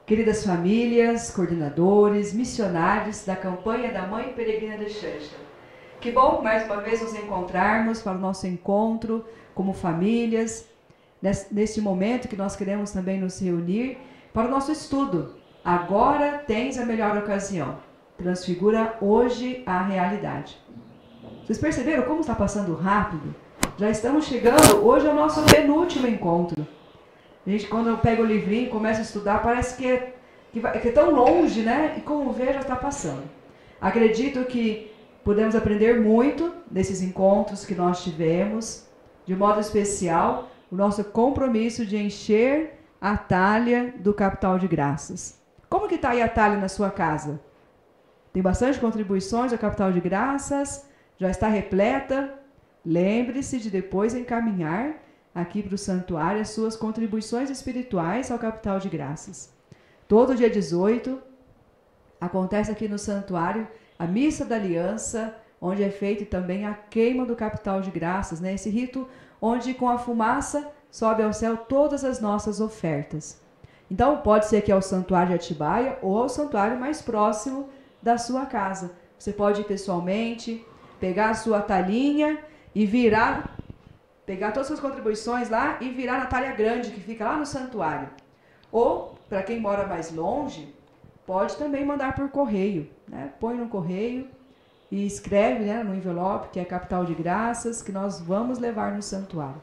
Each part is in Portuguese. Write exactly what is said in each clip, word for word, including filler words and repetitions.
queridas famílias, coordenadores, missionários da campanha da Mãe Peregrina de Xanxa. Que bom, mais uma vez, nos encontrarmos para o nosso encontro como famílias, neste momento que nós queremos também nos reunir para o nosso estudo. Agora tens a melhor ocasião. Transfigura hoje a realidade. Vocês perceberam como está passando rápido? Já estamos chegando, hoje é o nosso penúltimo encontro. A gente, quando eu pego o livrinho e começo a estudar, parece que é, que, vai, que é tão longe, né? E como vê, já está passando. Acredito que podemos aprender muito desses encontros que nós tivemos, de modo especial, o nosso compromisso de encher a talha do capital de graças. Como que está aí a talha na sua casa? Tem bastante contribuições ao capital de graças? Já está repleta? Lembre-se de depois encaminhar aqui para o santuário as suas contribuições espirituais ao capital de graças. Todo dia dezoito acontece aqui no santuário a missa da aliança, onde é feita também a queima do capital de graças, né? Esse rito onde com a fumaça sobe ao céu todas as nossas ofertas. Então pode ser aqui ao santuário de Atibaia ou ao santuário mais próximo da sua casa. Você pode ir pessoalmente, pegar a sua talhinha e virar, pegar todas as suas contribuições lá e virar na talha grande que fica lá no santuário. Ou, para quem mora mais longe, pode também mandar por correio, né? Põe no correio e escreve, né, no envelope, que é capital de graças, que nós vamos levar no santuário.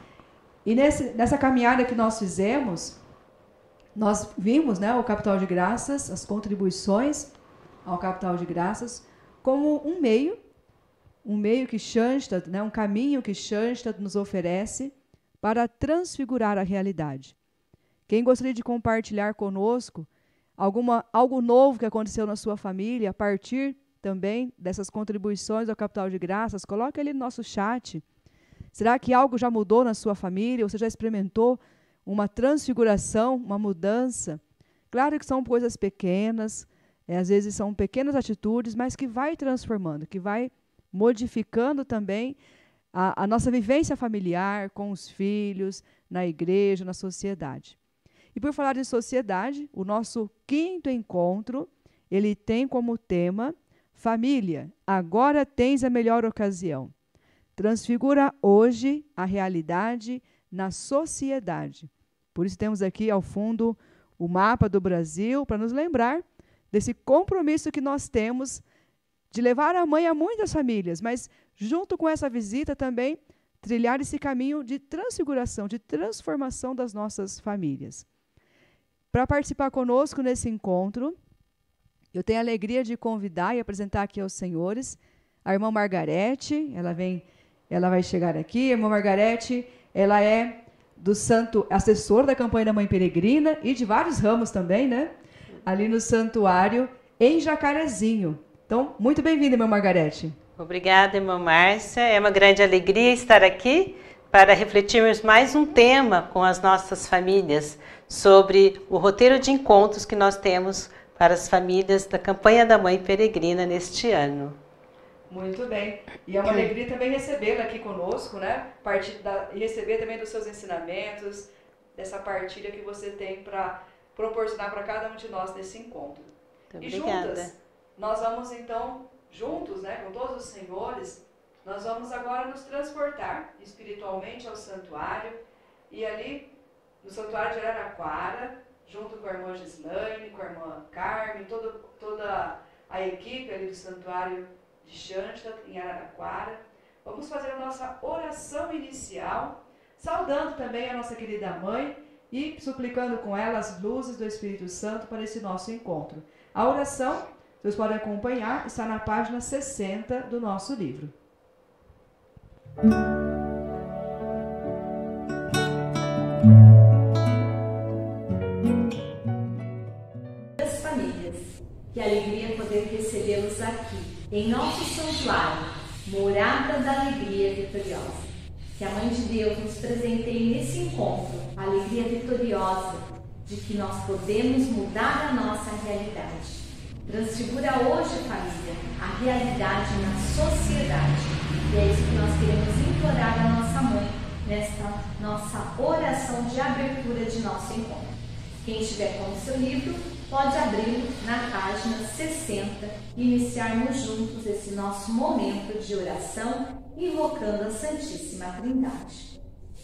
E nesse, nessa caminhada que nós fizemos, nós vimos, né, o capital de graças, as contribuições ao capital de graças, como um meio, um meio que Xansta, né, um caminho que Xansta nos oferece para transfigurar a realidade. Quem gostaria de compartilhar conosco alguma, algo novo que aconteceu na sua família, a partir também dessas contribuições ao capital de graças, coloque ali no nosso chat. Será que algo já mudou na sua família? Você já experimentou uma transfiguração, uma mudança? Claro que são coisas pequenas, é, às vezes são pequenas atitudes, mas que vai transformando, que vai modificando também a, a nossa vivência familiar, com os filhos, na igreja, na sociedade. E por falar em sociedade, o nosso quinto encontro, ele tem como tema: família, agora tens a melhor ocasião. Transfigura hoje a realidade na sociedade. Por isso temos aqui ao fundo o mapa do Brasil, para nos lembrar desse compromisso que nós temos de levar a mãe a muitas famílias, mas junto com essa visita também trilhar esse caminho de transfiguração, de transformação das nossas famílias. Para participar conosco nesse encontro, eu tenho a alegria de convidar e apresentar aqui aos senhores a irmã Margarete. Ela vem, ela vai chegar aqui. A irmã Margarete, ela é do santo assessor da campanha da Mãe Peregrina e de vários ramos também, né? Ali no santuário em Jacarezinho. Então, muito bem-vinda, irmã Margarete. Obrigada, irmã Márcia. É uma grande alegria estar aqui para refletirmos mais um tema com as nossas famílias sobre o roteiro de encontros que nós temos para as famílias da campanha da Mãe Peregrina neste ano. Muito bem. E é uma alegria também recebê-la aqui conosco, né? Partir da, e receber também dos seus ensinamentos, dessa partilha que você tem para proporcionar para cada um de nós nesse encontro. Muito e obrigada. Juntas, nós vamos então, juntos, né, com todos os senhores, nós vamos agora nos transportar espiritualmente ao santuário, e ali no santuário de Araraquara, junto com a irmã Gislaine, com a irmã Carmen, todo, toda a equipe ali do santuário de Xansta, em Araraquara, vamos fazer a nossa oração inicial, saudando também a nossa querida mãe e suplicando com ela as luzes do Espírito Santo para esse nosso encontro. A oração, vocês podem acompanhar, está na página sessenta do nosso livro. Das famílias, que alegria poder recebê-los aqui, em nosso santuário, morada da alegria vitoriosa. Que a Mãe de Deus nos presenteie nesse encontro a alegria vitoriosa de que nós podemos mudar a nossa realidade. Transfigura hoje, família, a realidade na sociedade. E é isso que nós queremos implorar à nossa Mãe nesta nossa oração de abertura de nosso encontro. Quem estiver com o seu livro, pode abri-lo na página sessenta e iniciarmos juntos esse nosso momento de oração, invocando a Santíssima Trindade.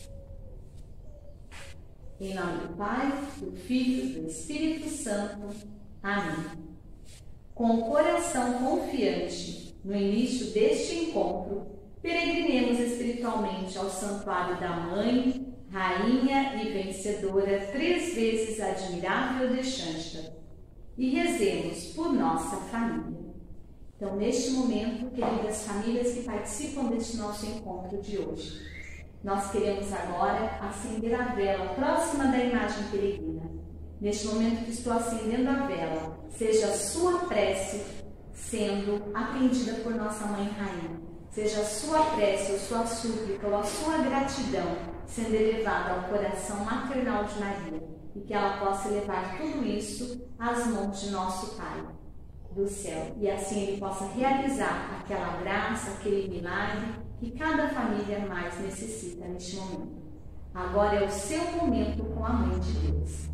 Em nome do Pai, do Filho e do Espírito Santo. Amém. Com o coração confiante no início deste encontro, peregrinemos espiritualmente ao Santuário da Mãe, Rainha e Vencedora, três vezes admirável de Xanxa, e rezemos por nossa família. Então, neste momento, queridas famílias que participam deste nosso encontro de hoje, nós queremos agora acender a vela próxima da imagem peregrina. Neste momento que estou acendendo a vela, seja a sua prece sendo atendida por nossa Mãe Rainha, seja a sua prece, ou sua súplica, ou a sua gratidão sendo elevada ao coração maternal de Maria, e que ela possa levar tudo isso às mãos de nosso Pai do céu, e assim Ele possa realizar aquela graça, aquele milagre que cada família mais necessita neste momento. Agora é o seu momento com a Mãe de Deus.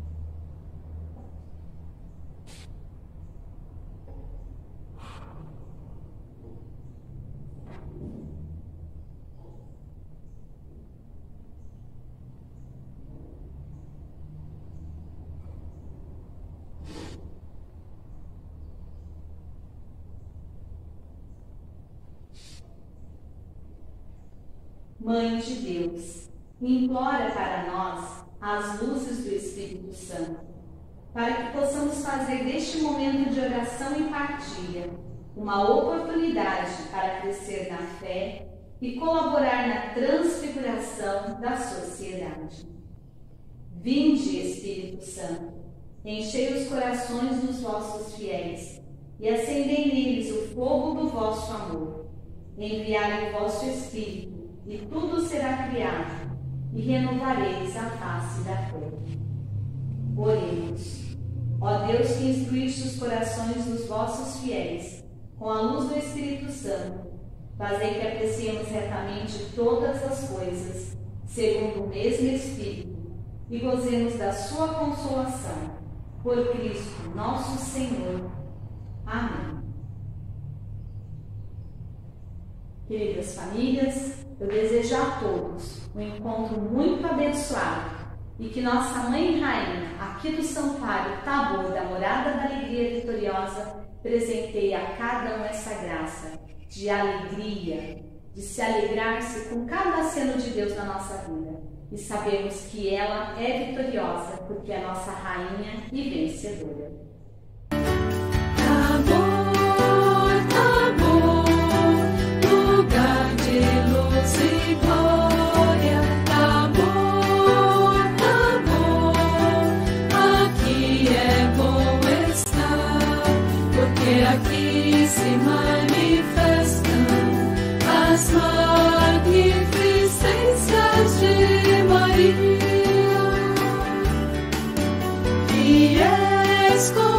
Mãe de Deus, implora para nós as luzes do Espírito Santo, para que possamos fazer deste momento de oração e partilha uma oportunidade para crescer na fé e colaborar na transfiguração da sociedade. Vinde, Espírito Santo, enchei os corações dos vossos fiéis e acendei neles o fogo do vosso amor. Enviai o vosso Espírito, e tudo será criado, e renovareis a face da terra. Oremos. Ó Deus, que instruíste os corações dos vossos fiéis com a luz do Espírito Santo, fazei que apreciemos retamente todas as coisas, segundo o mesmo Espírito, e gozemos da sua consolação. Por Cristo nosso Senhor. Amém. Queridas famílias, eu desejo a todos um encontro muito abençoado e que nossa Mãe Rainha, aqui do Santuário Tabor da Morada da Alegria Vitoriosa, presenteie a cada um essa graça de alegria, de se alegrar-se com cada aceno de Deus na nossa vida. E sabemos que ela é vitoriosa porque é nossa Rainha e vencedora. Aqui se manifestam as magnificências de Maria, e escolheu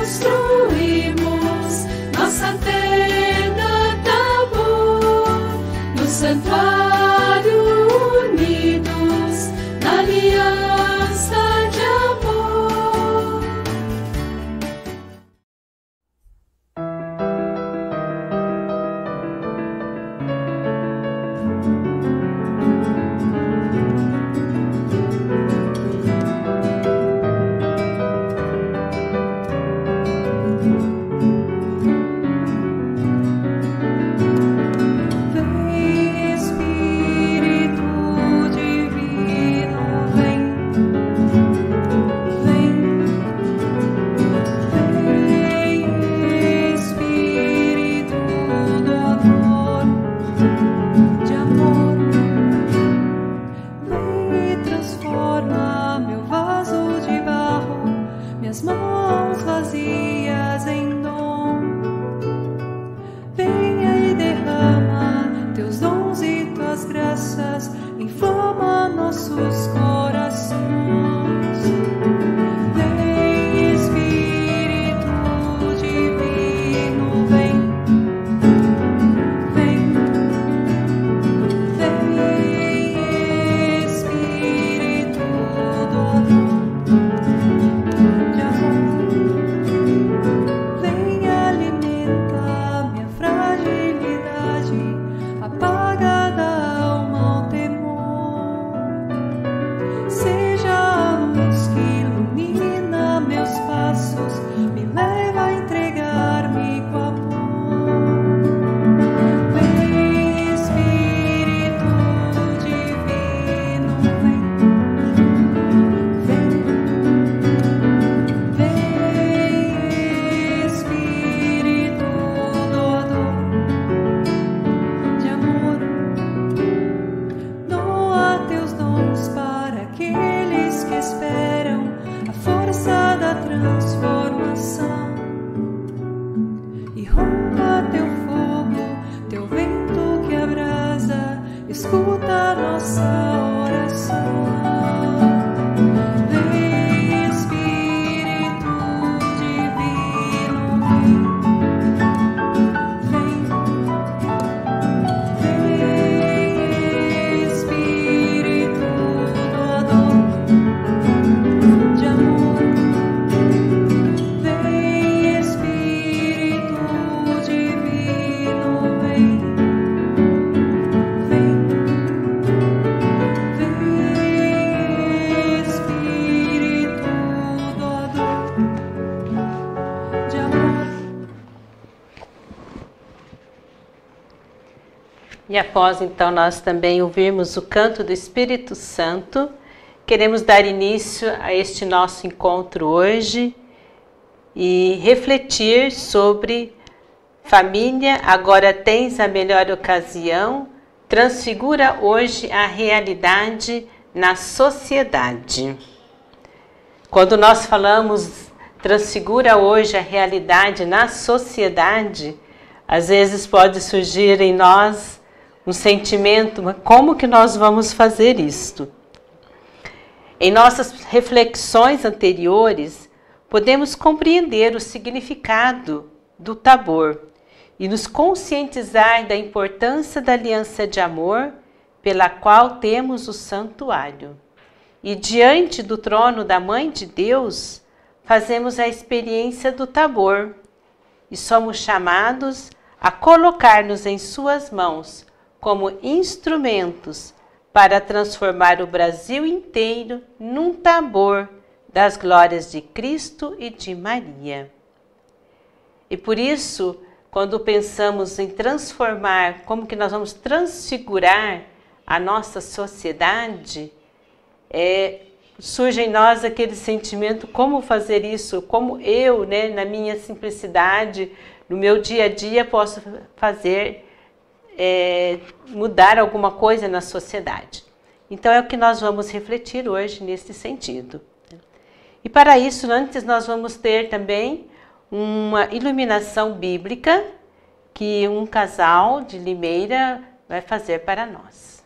E após então nós também ouvirmos o canto do Espírito Santo, queremos dar início a este nosso encontro hoje e refletir sobre família, agora tens a melhor ocasião, transfigura hoje a realidade na sociedade. Quando nós falamos transfigura hoje a realidade na sociedade, às vezes pode surgir em nós um sentimento, mas como que nós vamos fazer isto? Em nossas reflexões anteriores, podemos compreender o significado do Tabor e nos conscientizar da importância da aliança de amor pela qual temos o santuário. E diante do trono da Mãe de Deus, fazemos a experiência do Tabor e somos chamados a colocar-nos em suas mãos como instrumentos para transformar o Brasil inteiro num Tabor das glórias de Cristo e de Maria. E por isso, quando pensamos em transformar, como que nós vamos transfigurar a nossa sociedade, é, surge em nós aquele sentimento, como fazer isso, como eu, né, na minha simplicidade, no meu dia a dia, posso fazer É, mudar alguma coisa na sociedade. Então é o que nós vamos refletir hoje nesse sentido. E para isso, antes nós vamos ter também uma iluminação bíblica que um casal de Limeira vai fazer para nós.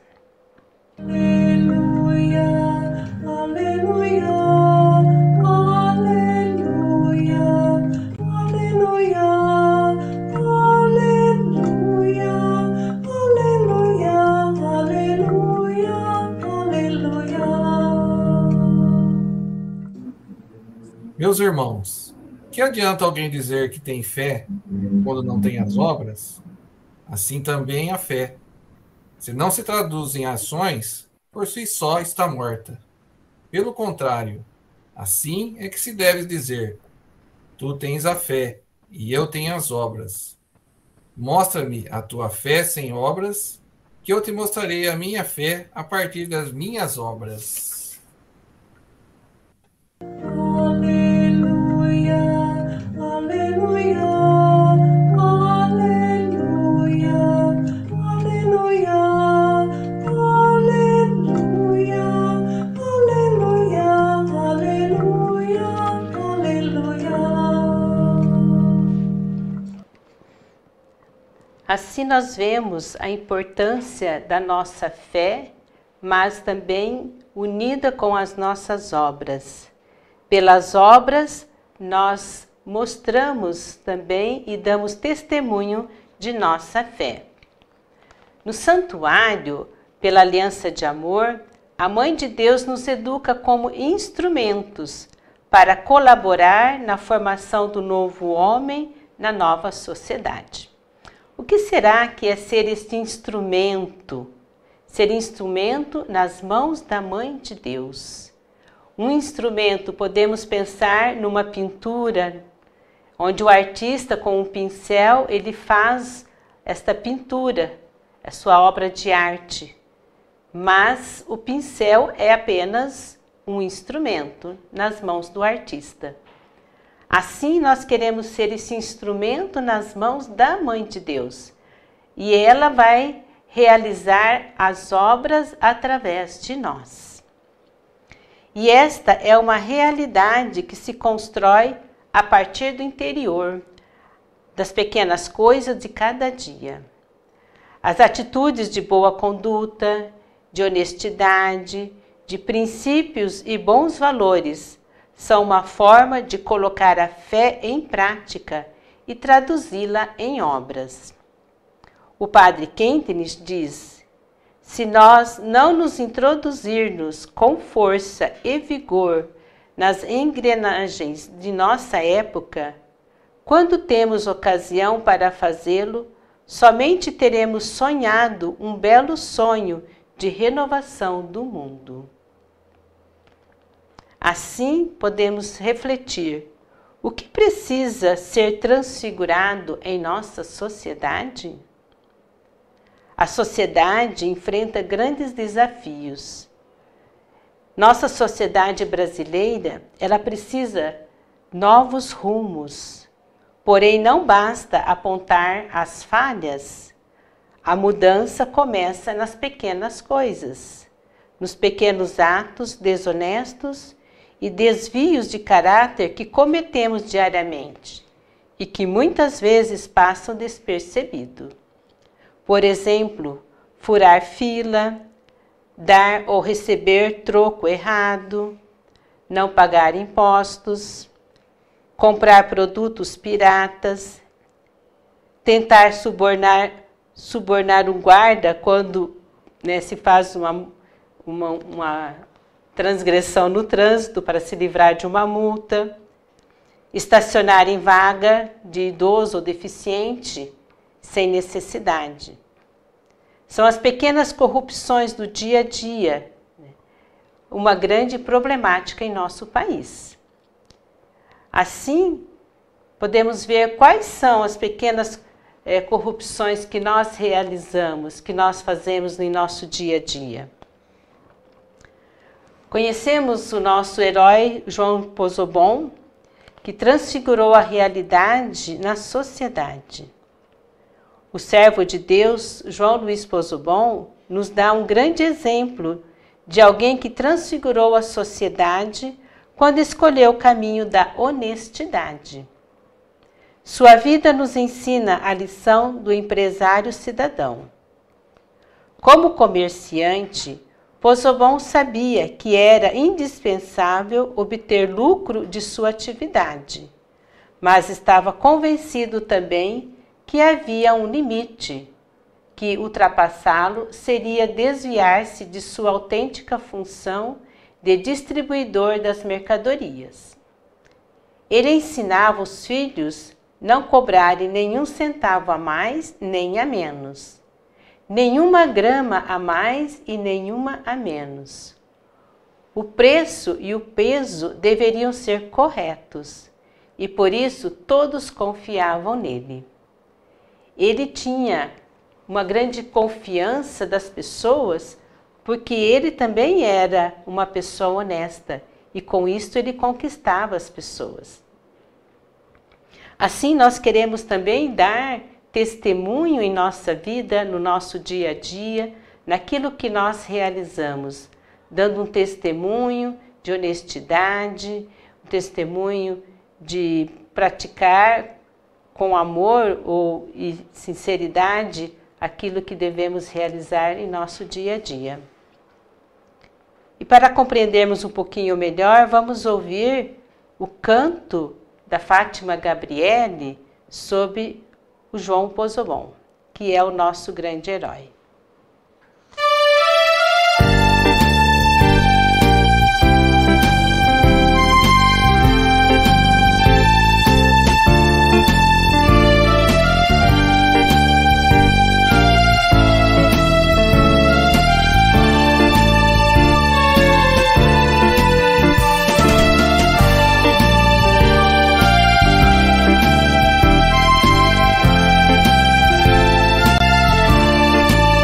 Aleluia, aleluia, aleluia, aleluia. Meus irmãos, que adianta alguém dizer que tem fé quando não tem as obras? Assim também a fé, se não se traduz em ações, por si só está morta. Pelo contrário, assim é que se deve dizer: tu tens a fé e eu tenho as obras. Mostra-me a tua fé sem obras, que eu te mostrarei a minha fé a partir das minhas obras. Assim nós vemos a importância da nossa fé, mas também unida com as nossas obras. Pelas obras, nós mostramos também e damos testemunho de nossa fé. No santuário, pela aliança de amor, a Mãe de Deus nos educa como instrumentos para colaborar na formação do novo homem na nova sociedade. O que será que é ser este instrumento? Ser instrumento nas mãos da Mãe de Deus. Um instrumento, podemos pensar numa pintura, onde o artista com um pincel, ele faz esta pintura, a sua obra de arte. Mas o pincel é apenas um instrumento nas mãos do artista. Assim, nós queremos ser esse instrumento nas mãos da Mãe de Deus. E ela vai realizar as obras através de nós. E esta é uma realidade que se constrói a partir do interior, das pequenas coisas de cada dia. As atitudes de boa conduta, de honestidade, de princípios e bons valores são uma forma de colocar a fé em prática e traduzi-la em obras. O padre Kentenich diz: se nós não nos introduzirmos com força e vigor nas engrenagens de nossa época, quando temos ocasião para fazê-lo, somente teremos sonhado um belo sonho de renovação do mundo. Assim, podemos refletir: o que precisa ser transfigurado em nossa sociedade? A sociedade enfrenta grandes desafios. Nossa sociedade brasileira, ela precisa novos rumos. Porém, não basta apontar as falhas. A mudança começa nas pequenas coisas, nos pequenos atos desonestos e desvios de caráter que cometemos diariamente e que muitas vezes passam despercebido. Por exemplo, furar fila, dar ou receber troco errado, não pagar impostos, comprar produtos piratas, tentar subornar, subornar um guarda quando, né, se faz uma, uma, uma transgressão no trânsito para se livrar de uma multa, estacionar em vaga de idoso ou deficiente sem necessidade. São as pequenas corrupções do dia a dia, uma grande problemática em nosso país. Assim, podemos ver quais são as pequenas é, corrupções que nós realizamos, que nós fazemos em nosso dia a dia. Conhecemos o nosso herói João Possobon, que transfigurou a realidade na sociedade. O servo de Deus, João Luiz Possobon, nos dá um grande exemplo de alguém que transfigurou a sociedade quando escolheu o caminho da honestidade. Sua vida nos ensina a lição do empresário cidadão. Como comerciante, Possobon sabia que era indispensável obter lucro de sua atividade, mas estava convencido também que havia um limite, que ultrapassá-lo seria desviar-se de sua autêntica função de distribuidor das mercadorias. Ele ensinava os filhos não cobrarem nenhum centavo a mais nem a menos, nenhuma grama a mais e nenhuma a menos. O preço e o peso deveriam ser corretos, e por isso todos confiavam nele. Ele tinha uma grande confiança das pessoas, porque ele também era uma pessoa honesta, e com isso ele conquistava as pessoas. Assim, nós queremos também dar testemunho em nossa vida, no nosso dia a dia, naquilo que nós realizamos, dando um testemunho de honestidade, um testemunho de praticar com amor ou e sinceridade aquilo que devemos realizar em nosso dia a dia. E para compreendermos um pouquinho melhor, vamos ouvir o canto da Fátima Gabriele sobre o João Possobon, que é o nosso grande herói. Música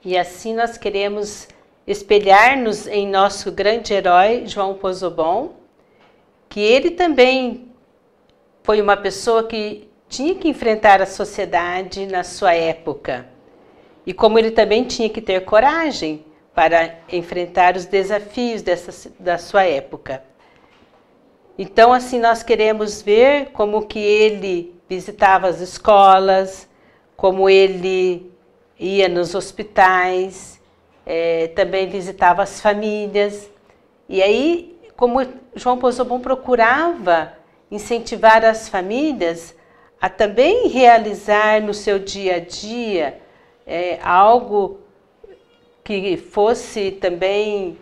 E assim nós queremos espelhar-nos em nosso grande herói, João Pozobon, que ele também foi uma pessoa que tinha que enfrentar a sociedade na sua época. E como ele também tinha que ter coragem para enfrentar os desafios dessa, da sua época. Então, assim, nós queremos ver como que ele visitava as escolas, como ele ia nos hospitais, é, também visitava as famílias. E aí, como João Pozobon procurava incentivar as famílias a também realizar no seu dia a dia é, algo que fosse também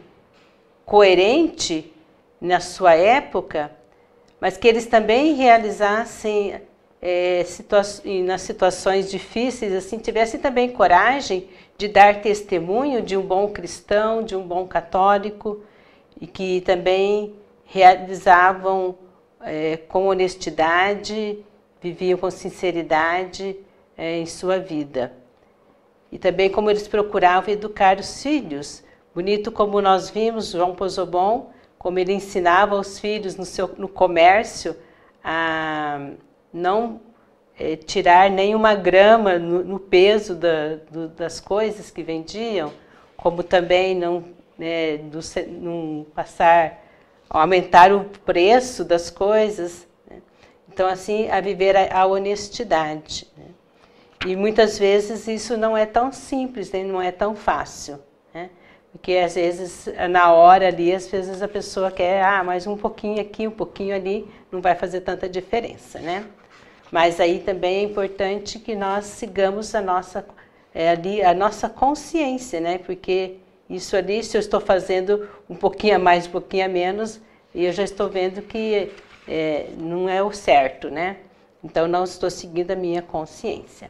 coerente na sua época, mas que eles também realizassem é, situa nas situações difíceis, assim, tivessem também coragem de dar testemunho de um bom cristão, de um bom católico, e que também realizavam é, com honestidade, viviam com sinceridade é, em sua vida. E também como eles procuravam educar os filhos. Bonito como nós vimos João Pozobon, como ele ensinava os filhos no, seu, no comércio a não é, tirar nenhuma grama no, no peso da, do, das coisas que vendiam, como também não, né, do, não passar, aumentar o preço das coisas. Né? Então, assim, a viver a, a honestidade. Né? E muitas vezes isso não é tão simples, né? Não é tão fácil. Né? Porque às vezes, na hora ali, às vezes a pessoa quer, ah, mais um pouquinho aqui, um pouquinho ali, não vai fazer tanta diferença, né? Mas aí também é importante que nós sigamos a nossa, é, ali, a nossa consciência, né? Porque isso ali, se eu estou fazendo um pouquinho a mais, um pouquinho a menos, eu já estou vendo que é, não é o certo, né? Então, não estou seguindo a minha consciência.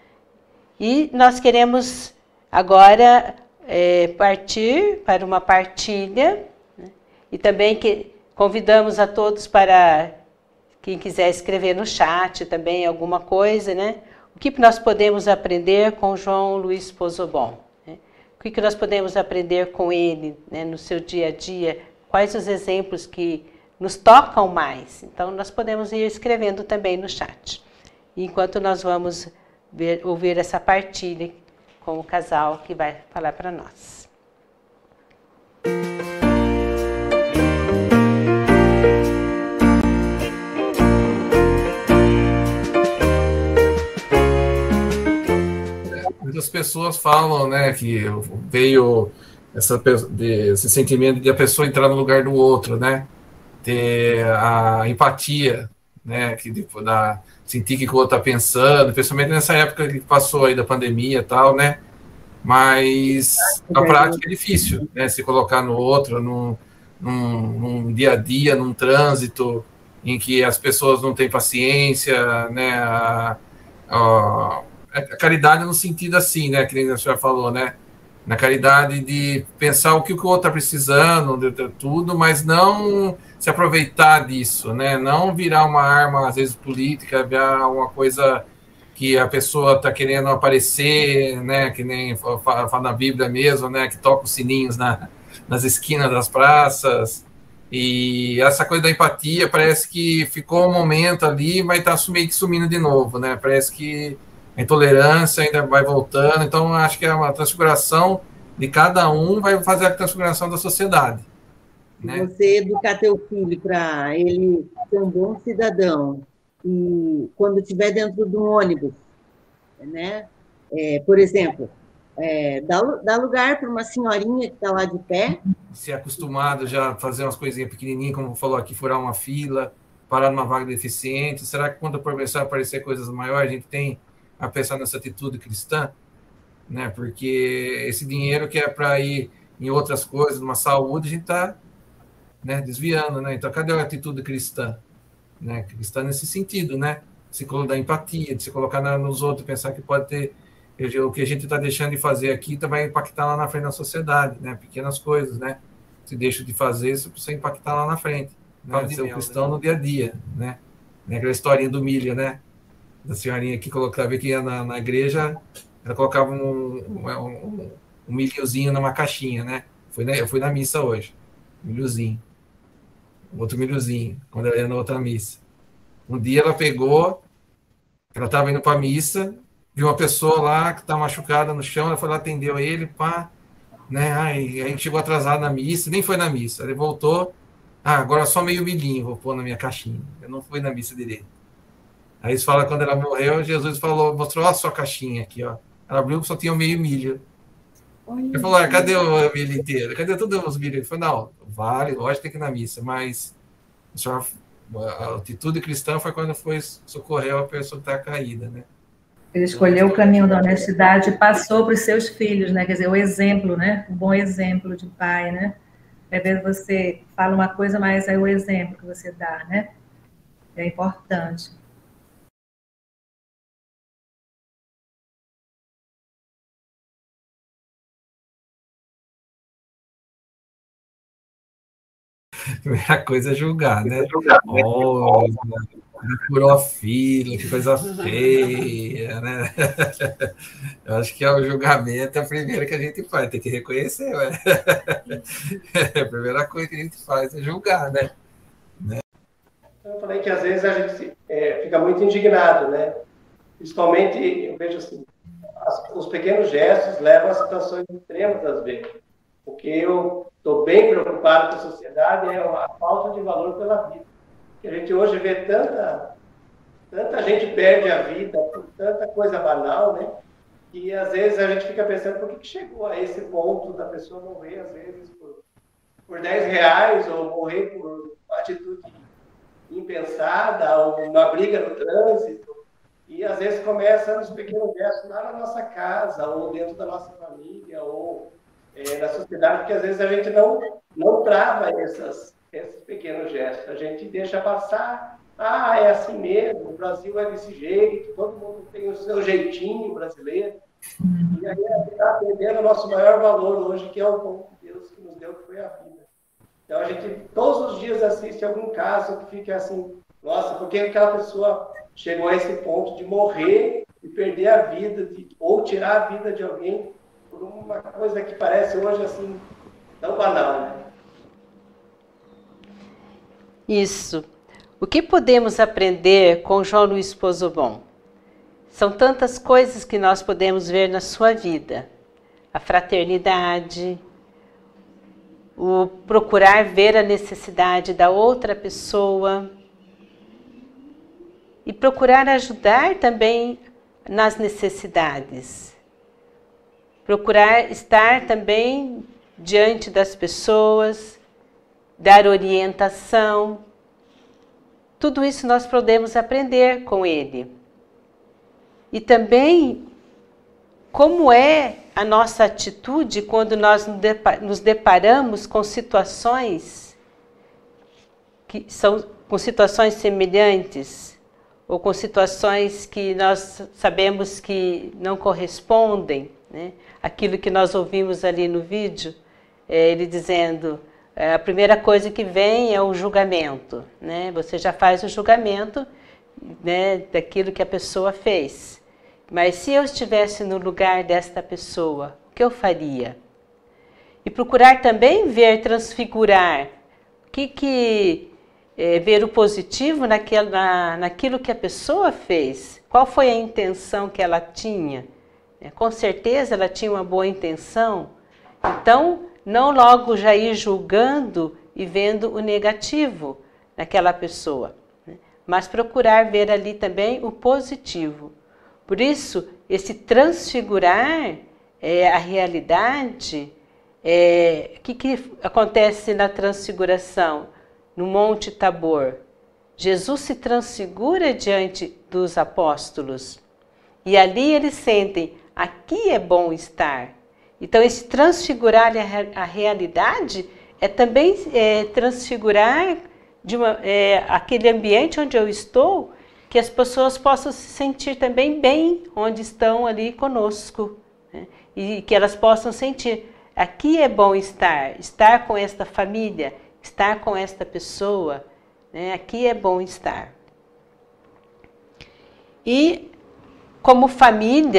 E nós queremos agora é, partir para uma partilha, né? E também que convidamos a todos para quem quiser escrever no chat também alguma coisa, né? O que nós podemos aprender com João Luiz Pozobon? Né? O que nós podemos aprender com ele, né, no seu dia a dia? Quais os exemplos que nos tocam mais? Então, nós podemos ir escrevendo também no chat. E enquanto nós vamos ver, ouvir essa partilha com o casal que vai falar para nós. Muitas pessoas falam, né, que veio essa, esse sentimento de a pessoa entrar no lugar do outro, né, ter a empatia, né, que depois da sentir que o outro está pensando, principalmente nessa época que passou aí da pandemia e tal, né? Mas a prática é difícil, né? Se colocar no outro, num, num, num dia a dia, num trânsito em que as pessoas não têm paciência, né? A, a, a caridade no sentido assim, né? Que a senhora falou, né? Na caridade de pensar o que o outro está precisando, de, de tudo, mas não se aproveitar disso, né? Não virar uma arma, às vezes, política, virar uma coisa que a pessoa está querendo aparecer, né? Que nem fala na Bíblia mesmo, né? Que toca os sininhos na, nas esquinas das praças. E essa coisa da empatia parece que ficou um momento ali, mas está meio que sumindo de novo, né? Parece que a intolerância ainda vai voltando, então acho que é uma transfiguração de cada um, vai fazer a transfiguração da sociedade. Né? Você educar teu filho para ele ser um bom cidadão, e quando estiver dentro de um ônibus, né? É, por exemplo, é, dá, dá lugar para uma senhorinha que está lá de pé. Se é acostumado já a fazer umas coisinhas pequenininhas, como falou aqui, furar uma fila, parar numa vaga deficiente, será que quando começar a aparecer coisas maiores, a gente tem a pensar nessa atitude cristã, né? Porque esse dinheiro que é para ir em outras coisas, numa saúde, a gente está, né, desviando, né? Então, cadê a atitude cristã? Né? Cristã nesse sentido, né? Se da empatia, de se colocar nos outros, pensar que pode ter o que a gente está deixando de fazer aqui vai impactar lá na frente na sociedade, né? Pequenas coisas, né? Se deixa de fazer, isso precisa impactar lá na frente, né? Ser um cristão no dia a dia, né? Aquela historinha do milho, né? Da senhorinha que colocava que ia na, na igreja ela colocava um, um, um, um milhozinho numa caixinha, né? Fui na, eu fui na missa hoje, milhozinho. Outro milhozinho, quando ela ia na outra missa. Um dia ela pegou, ela estava indo para a missa, viu uma pessoa lá que está machucada no chão, ela foi lá, atendeu ele, pá, né? Aí, aí chegou atrasado na missa, nem foi na missa. Ele voltou, ah, agora só meio milhinho, vou pôr na minha caixinha. Eu não fui na missa direito. Aí eles falam, quando ela morreu, Jesus falou, mostrou a sua caixinha aqui, ó. Ela abriu, só tinha meio milho. Ele falou, ah, cadê o milho inteiro? Cadê todos os milhos? Ele falou, não, vale, lógico, tem que ir na missa, mas a, senhora, a atitude cristã foi quando foi socorrer a pessoa que está caída, né? Ele escolheu o caminho da honestidade e passou para os seus filhos, né? Quer dizer, o exemplo, né? Um bom exemplo de pai, né? Às vezes você fala uma coisa, mas é o exemplo que você dá, né? É importante. A primeira coisa é julgar, né? Oh, furou a fila, que coisa feia, né? Eu acho que é o julgamento é a primeira que a gente faz, tem que reconhecer, ué. A primeira coisa que a gente faz é julgar, né? Eu falei que às vezes a gente é, fica muito indignado, né? Principalmente, eu vejo assim, as, os pequenos gestos levam a situações extremas às vezes. Porque eu estou bem preocupado com a sociedade, é a falta de valor pela vida. Que a gente hoje vê tanta, tanta gente perde a vida por tanta coisa banal, né? E às vezes a gente fica pensando por que, que chegou a esse ponto da pessoa morrer, às vezes, por, por dez reais, ou morrer por uma atitude impensada, ou uma briga no trânsito. E às vezes começa nos pequenos gestos lá na nossa casa, ou dentro da nossa família, ou É, na sociedade, porque às vezes a gente não, não trava essas, esses pequenos gestos, a gente deixa passar, ah, é assim mesmo, o Brasil é desse jeito, todo mundo tem o seu jeitinho brasileiro, e aí a gente está perdendo o nosso maior valor hoje, que é o dom de Deus que nos deu, que foi a vida. Então a gente todos os dias assiste algum caso que fica assim, nossa, por que aquela pessoa chegou a esse ponto de morrer e perder a vida, de, ou tirar a vida de alguém, por uma coisa que parece hoje assim tão banal, né? Isso. O que podemos aprender com João Luiz Pozobon? São tantas coisas que nós podemos ver na sua vida. A fraternidade, o procurar ver a necessidade da outra pessoa e procurar ajudar também nas necessidades. Procurar estar também diante das pessoas, dar orientação. Tudo isso nós podemos aprender com ele. E também como é a nossa atitude quando nós nos deparamos com situações que são com situações semelhantes ou com situações que nós sabemos que não correspondem, né? Aquilo que nós ouvimos ali no vídeo, é, ele dizendo, é, a primeira coisa que vem é o julgamento, né? Você já faz o julgamento, né, daquilo que a pessoa fez. Mas se eu estivesse no lugar desta pessoa, o que eu faria? E procurar também ver, transfigurar, o que que, é, ver o positivo naquela, na, naquilo que a pessoa fez. Qual foi a intenção que ela tinha? Com certeza ela tinha uma boa intenção, então não logo já ir julgando e vendo o negativo naquela pessoa, né? Mas procurar ver ali também o positivo. Por isso, esse transfigurar é, a realidade, é, o que, que acontece na transfiguração? No Monte Tabor, Jesus se transfigura diante dos apóstolos e ali eles sentem, aqui é bom estar. Então, esse transfigurar a realidade é também é, transfigurar de uma, é, aquele ambiente onde eu estou, que as pessoas possam se sentir também bem onde estão ali conosco, né? E que elas possam sentir, aqui é bom estar, estar com esta família, estar com esta pessoa, né? Aqui é bom estar. E como família,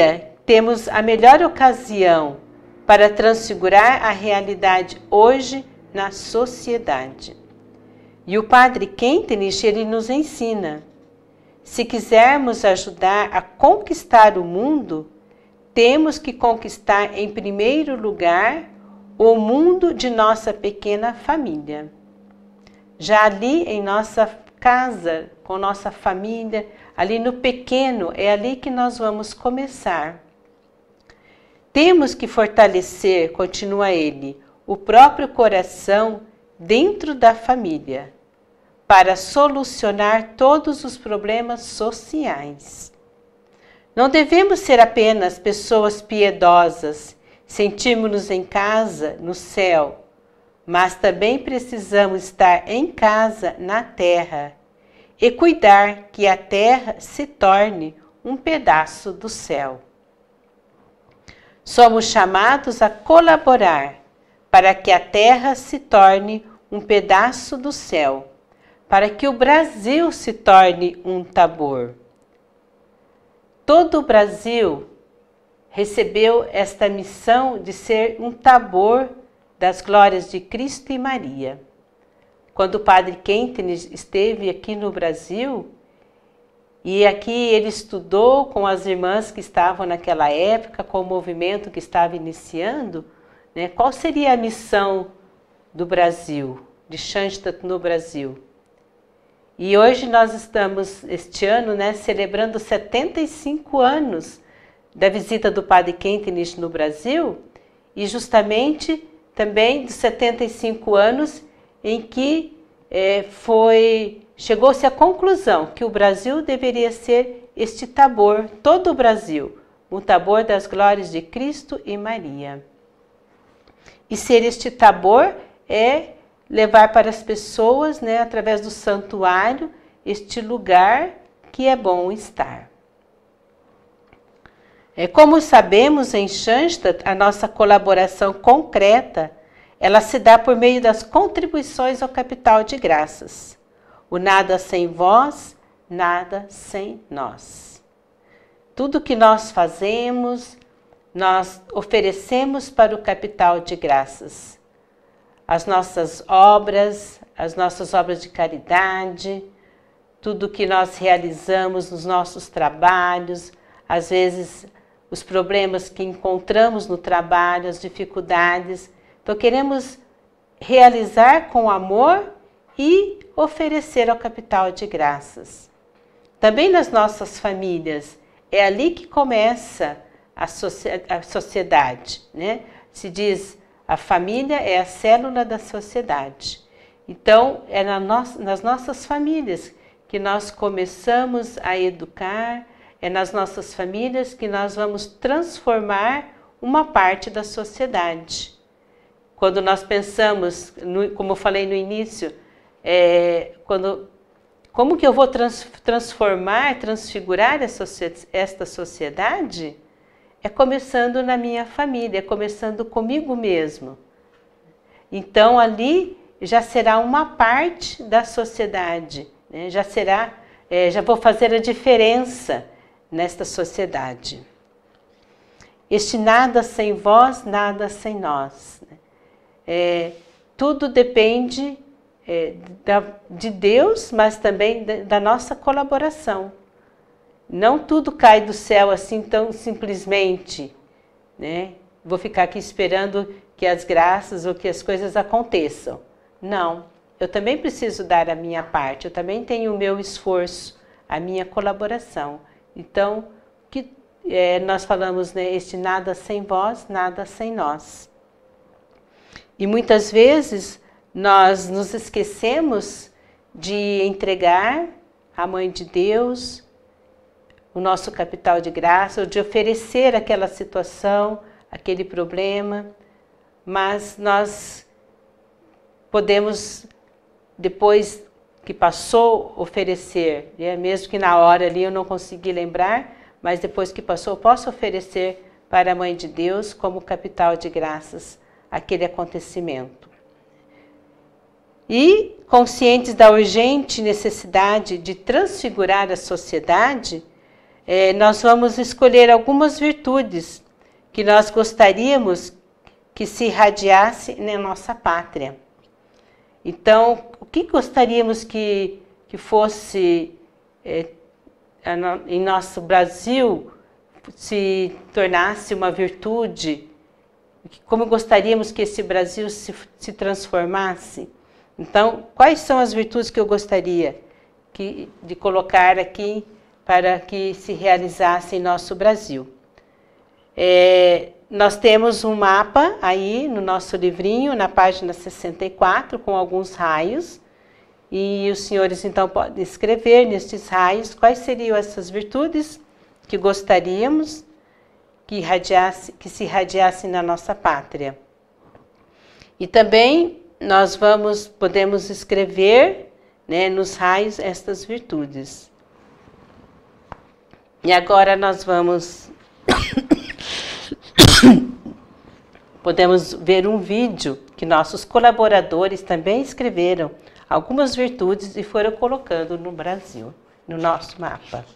temos a melhor ocasião para transfigurar a realidade hoje na sociedade. E o Padre Kentenich, ele nos ensina, se quisermos ajudar a conquistar o mundo, temos que conquistar em primeiro lugar o mundo de nossa pequena família. Já ali em nossa casa, com nossa família, ali no pequeno, é ali que nós vamos começar. Temos que fortalecer, continua ele, o próprio coração dentro da família, para solucionar todos os problemas sociais. Não devemos ser apenas pessoas piedosas, sentirmos-nos em casa, no céu, mas também precisamos estar em casa, na terra, e cuidar que a terra se torne um pedaço do céu. Somos chamados a colaborar para que a terra se torne um pedaço do céu, para que o Brasil se torne um Tabor. Todo o Brasil recebeu esta missão de ser um Tabor das glórias de Cristo e Maria. Quando o Padre Kentenich esteve aqui no Brasil, e aqui ele estudou com as irmãs que estavam naquela época, com o movimento que estava iniciando, né, qual seria a missão do Brasil, de Schoenstatt no Brasil. E hoje nós estamos, este ano, né, celebrando setenta e cinco anos da visita do Padre Kentenich no Brasil, e justamente também dos setenta e cinco anos em que é, foi... chegou-se à conclusão que o Brasil deveria ser este Tabor, todo o Brasil, um Tabor das glórias de Cristo e Maria. E ser este Tabor é levar para as pessoas, né, através do santuário, este lugar que é bom estar. É, como sabemos, em Schoenstatt, a nossa colaboração concreta, ela se dá por meio das contribuições ao capital de graças. O nada sem vós, nada sem nós. Tudo que nós fazemos, nós oferecemos para o capital de graças. As nossas obras, as nossas obras de caridade, tudo que nós realizamos nos nossos trabalhos, às vezes os problemas que encontramos no trabalho, as dificuldades. Então queremos realizar com amor e oferecer ao capital de graças. Também nas nossas famílias, é ali que começa a, a sociedade, né? Se diz, a família é a célula da sociedade. Então, é na no, nas nossas famílias que nós começamos a educar, é nas nossas famílias que nós vamos transformar uma parte da sociedade. Quando nós pensamos, no, como eu falei no início, É, quando, como que eu vou trans, transformar, transfigurar essa, esta sociedade? É começando na minha família, é começando comigo mesmo. Então ali já será uma parte da sociedade, né? já será, é, já vou fazer a diferença nesta sociedade. Este nada sem vós, nada sem nós. É, tudo depende É, da, de Deus, mas também da, da nossa colaboração. Não tudo cai do céu assim tão simplesmente, né? Vou ficar aqui esperando que as graças ou que as coisas aconteçam. Não, eu também preciso dar a minha parte, eu também tenho o meu esforço, a minha colaboração. Então, que é, nós falamos, né, este nada sem vós, nada sem nós. E muitas vezes nós nos esquecemos de entregar à Mãe de Deus o nosso capital de graça, ou de oferecer aquela situação, aquele problema, mas nós podemos, depois que passou, oferecer, né? Mesmo que na hora ali eu não consegui lembrar, mas depois que passou, eu posso oferecer para a Mãe de Deus como capital de graças aquele acontecimento. E, conscientes da urgente necessidade de transfigurar a sociedade, é, nós vamos escolher algumas virtudes que nós gostaríamos que se irradiasse na nossa pátria. Então, o que gostaríamos que, que fosse é, em nosso Brasil, se tornasse uma virtude? Como gostaríamos que esse Brasil se, se transformasse? Então, quais são as virtudes que eu gostaria que, de colocar aqui para que se realizasse em nosso Brasil? É, nós temos um mapa aí no nosso livrinho, na página sessenta e quatro, com alguns raios. E os senhores, então, podem escrever nestes raios quais seriam essas virtudes que gostaríamos que, irradiasse, que se irradiassem na nossa pátria. E também nós vamos, podemos escrever, né, nos raios estas virtudes. E agora nós vamos... podemos ver um vídeo que nossos colaboradores também escreveram algumas virtudes e foram colocando no Brasil, no nosso mapa.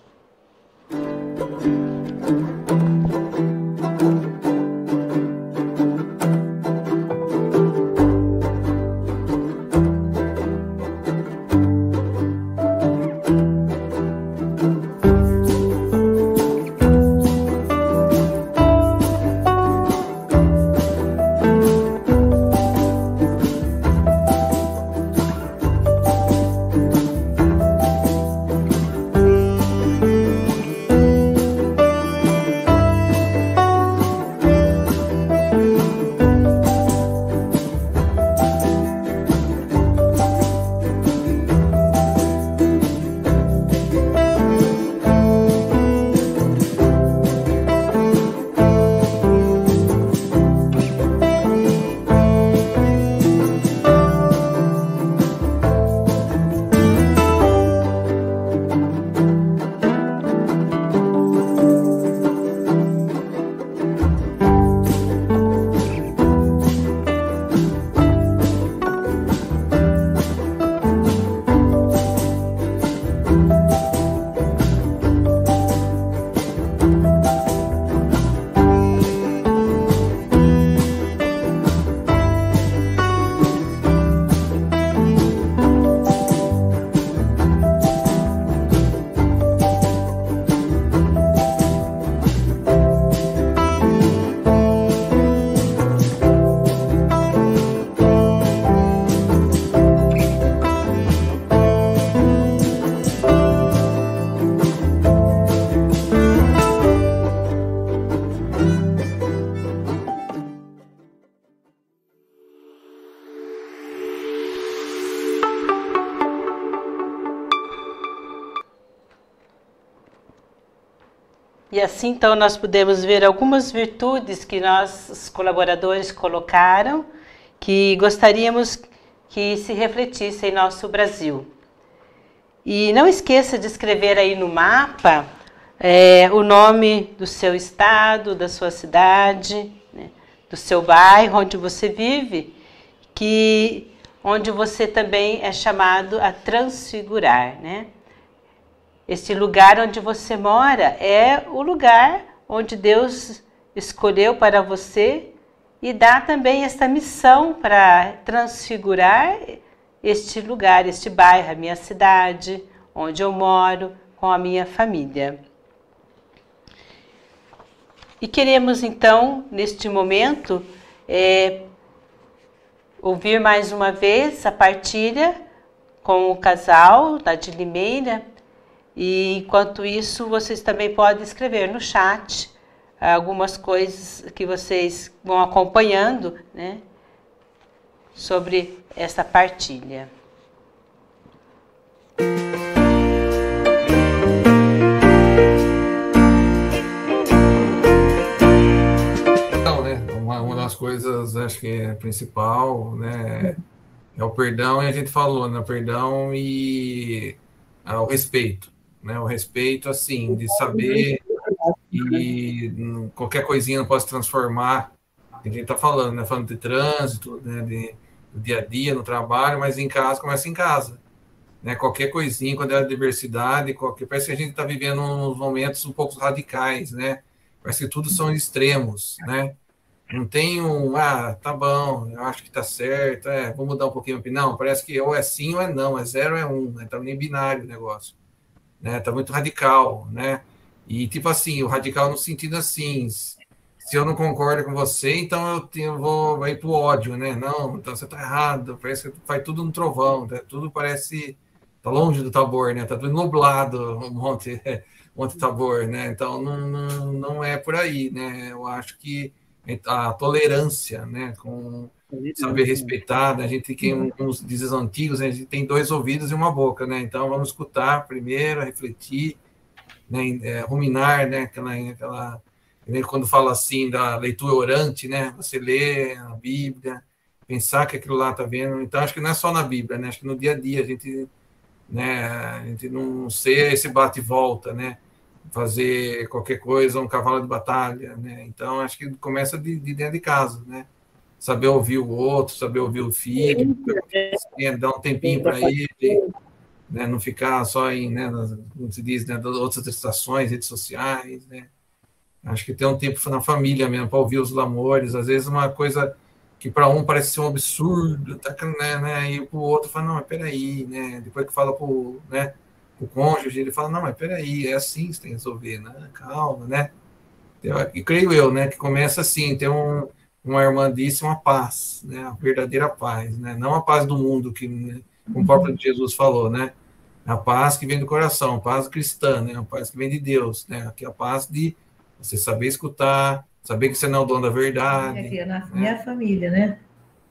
E assim, então, nós podemos ver algumas virtudes que nossos colaboradores colocaram, que gostaríamos que se refletisse em nosso Brasil. E não esqueça de escrever aí no mapa é, o nome do seu estado, da sua cidade, né, do seu bairro onde você vive, que, onde você também é chamado a transfigurar, né? Este lugar onde você mora é o lugar onde Deus escolheu para você e dá também esta missão para transfigurar este lugar, este bairro, a minha cidade, onde eu moro, com a minha família. E queremos então, neste momento, é, ouvir mais uma vez a partilha com o casal da de Limeira. E enquanto isso, vocês também podem escrever no chat algumas coisas que vocês vão acompanhando, né, sobre essa partilha. Então, né, uma, uma das coisas, acho que é principal, né, é o perdão, e a gente falou, né, o perdão e ah, o respeito. Né, o respeito, assim, de saber que qualquer coisinha não pode se transformar. A gente está falando, né, falando de trânsito, né, de, do dia a dia, no trabalho, mas em casa, começa em casa. né? Qualquer coisinha, quando é a diversidade, qualquer... parece que a gente está vivendo uns momentos um pouco radicais, né? Parece que tudo são extremos, né? Não tem um, ah, tá bom, eu acho que tá certo, é, vou mudar um pouquinho a opinião. Parece que ou é sim ou é não, é zero ou é um, né? Tá nem binário o negócio, né? Tá muito radical, né? E tipo assim, o radical no sentido assim, se eu não concordo com você, então eu, tenho, eu vou ir pro ódio, né? Não, então você tá errado, parece que faz tudo no trovão, né? Tudo parece, tá longe do Tabor, né? Tá tudo nublado, um monte, monte Tabor, né? Então não, não, não é por aí, né? Eu acho que a tolerância, né, com saber respeitar, né? A gente tem, como diz os antigos, a gente tem dois ouvidos e uma boca, né? Então vamos escutar primeiro, refletir, né, é, ruminar, né, aquela, aquela, quando fala assim da leitura orante, né, você lê a Bíblia, pensar que aquilo lá está vendo. Então acho que não é só na Bíblia, né? Acho que no dia a dia a gente, né, a gente não ser esse bate e volta, né? Fazer qualquer coisa, um cavalo de batalha, né? Então, acho que começa de, de dentro de casa, né? Saber ouvir o outro, saber ouvir o filho, né? Dar um tempinho para ele, né? Não ficar só em, né, nas, como se diz, né, outras distrações, redes sociais, né? Acho que ter um tempo na família mesmo, para ouvir os lamores, às vezes uma coisa que para um parece ser um absurdo, tá, né, né? E para o outro fala, não, mas peraí, né? Depois que fala para o, né, o cônjuge, ele fala, não, mas peraí, é assim que você tem que resolver, né? Calma, né? E creio eu, né, que começa assim, tem um, uma irmã disse, uma paz, né? A verdadeira paz, né? Não a paz do mundo, que, né, como o próprio Jesus falou, né? A paz que vem do coração, a paz cristã, né? A paz que vem de Deus, né? Que é a paz de você saber escutar, saber que você não é o dono da verdade. Aqui, na né? minha família, né?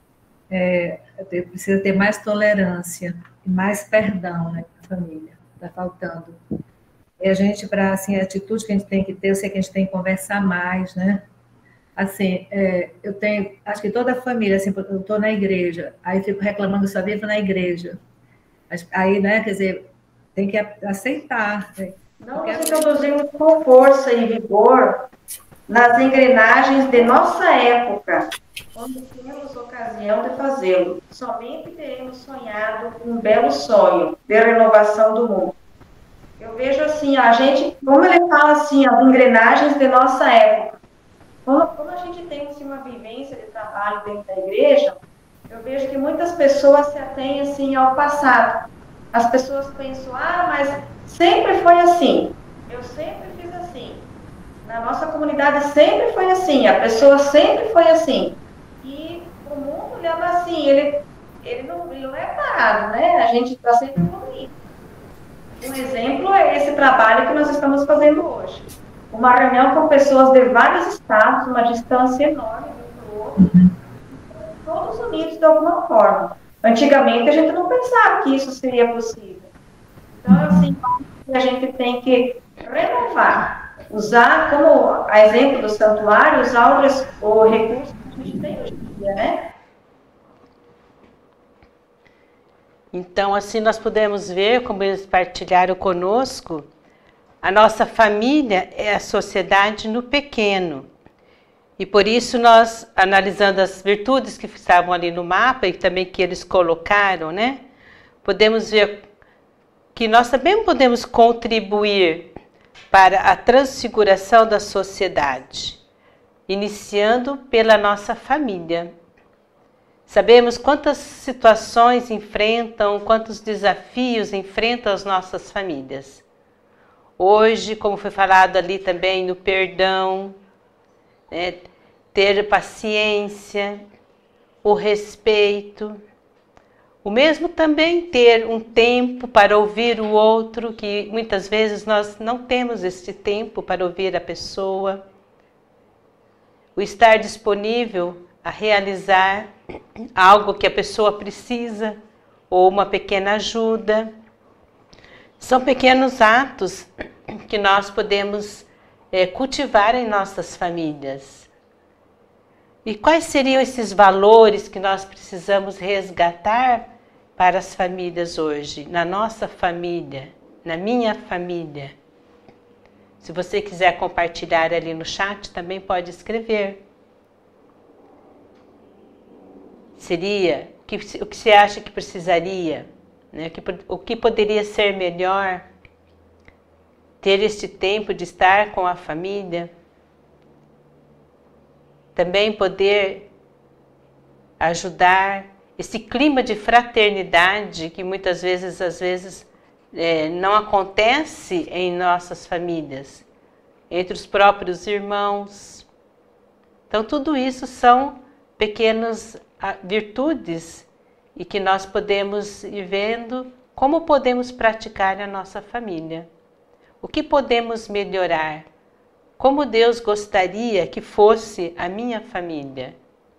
É, precisa ter mais tolerância e mais perdão, né, na família. Está faltando. E a gente, para, assim, a atitude que a gente tem que ter, eu sei que a gente tem que conversar mais, né? Assim, é, eu tenho, acho que toda a família, assim, eu estou na igreja, aí fico reclamando que só vivo na igreja. Aí, né, quer dizer, tem que aceitar. Né? Nós introduzimos com força e vigor nas engrenagens de nossa época, quando temos ocasião de fazê-lo. Somente teremos sonhado um belo sonho de renovação do mundo. Eu vejo assim, a gente, como ele fala assim, as engrenagens de nossa época. Como, como a gente tem assim, uma vivência de trabalho dentro da igreja, eu vejo que muitas pessoas se atêm assim ao passado. As pessoas pensam, ah, mas sempre foi assim. Eu sempre fiz assim. Na nossa comunidade sempre foi assim. A pessoa sempre foi assim. E o mundo, ele anda assim, ele, ele, não, ele não é parado, né? A gente está sempre evoluindo. Um exemplo é esse trabalho que nós estamos fazendo hoje. Uma reunião com pessoas de vários estados, uma distância enorme um do outro, todos unidos de alguma forma. Antigamente a gente não pensava que isso seria possível. Então, assim, a gente tem que renovar, usar como a exemplo do santuário, usar o, o recurso que a gente tem hoje em dia, né? Então, assim nós podemos ver, como eles partilharam conosco, a nossa família é a sociedade no pequeno. E por isso nós, analisando as virtudes que estavam ali no mapa e também que eles colocaram, né? Podemos ver que nós também podemos contribuir para a transfiguração da sociedade, iniciando pela nossa família. Sabemos quantas situações enfrentam, quantos desafios enfrentam as nossas famílias. Hoje, como foi falado ali também no perdão, né, ter paciência, o respeito, o mesmo também ter um tempo para ouvir o outro, que muitas vezes nós não temos esse tempo para ouvir a pessoa, o estar disponível a realizar algo que a pessoa precisa, ou uma pequena ajuda. São pequenos atos que nós podemos é, cultivar em nossas famílias. E quais seriam esses valores que nós precisamos resgatar para as famílias hoje? Na nossa família, na minha família. Se você quiser compartilhar ali no chat, também pode escrever. Seria o que você acha que precisaria né? O que, o que poderia ser melhor? Ter este tempo de estar com a família. Também poder ajudar esse clima de fraternidade que muitas vezes, às vezes, é, não acontece em nossas famílias, entre os próprios irmãos. Então, tudo isso são pequenas virtudes e que nós podemos ir vendo como podemos praticar na nossa família. O que podemos melhorar? Como Deus gostaria que fosse a minha família?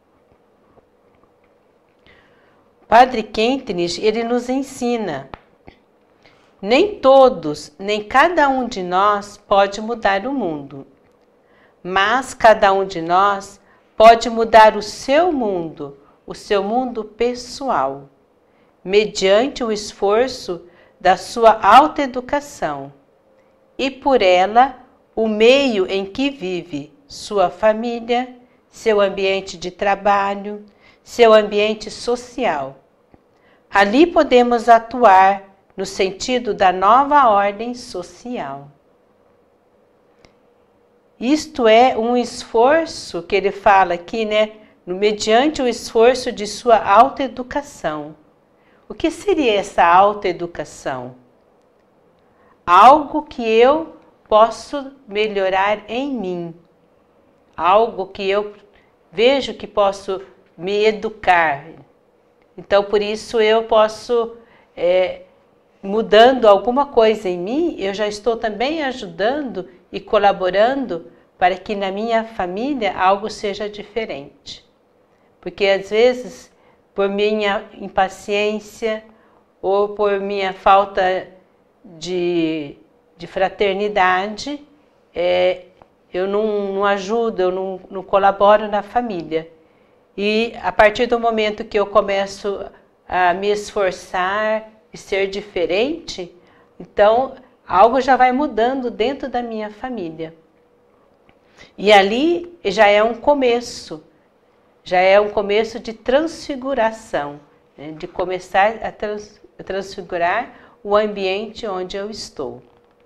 Padre Kentenich, ele nos ensina: nem todos, nem cada um de nós pode mudar o mundo, mas cada um de nós pode mudar o seu mundo, o seu mundo pessoal, mediante o esforço da sua autoeducação e por ela o meio em que vive, sua família, seu ambiente de trabalho, seu ambiente social. Ali podemos atuar no sentido da nova ordem social. Isto é um esforço que ele fala aqui, né? Mediante o esforço de sua autoeducação. O que seria essa autoeducação? Algo que eu posso melhorar em mim. Algo que eu vejo que posso me educar. Então, por isso eu posso, é, mudando alguma coisa em mim, eu já estou também ajudando e colaborando para que na minha família algo seja diferente. Porque às vezes, por minha impaciência ou por minha falta de, de fraternidade, é, eu não, não ajudo, eu não, não colaboro na família. E a partir do momento que eu começo a me esforçar e ser diferente, então algo já vai mudando dentro da minha família. E ali já é um começo, já é um começo de transfiguração, né? De começar a, trans, a transfigurar o ambiente onde eu estou.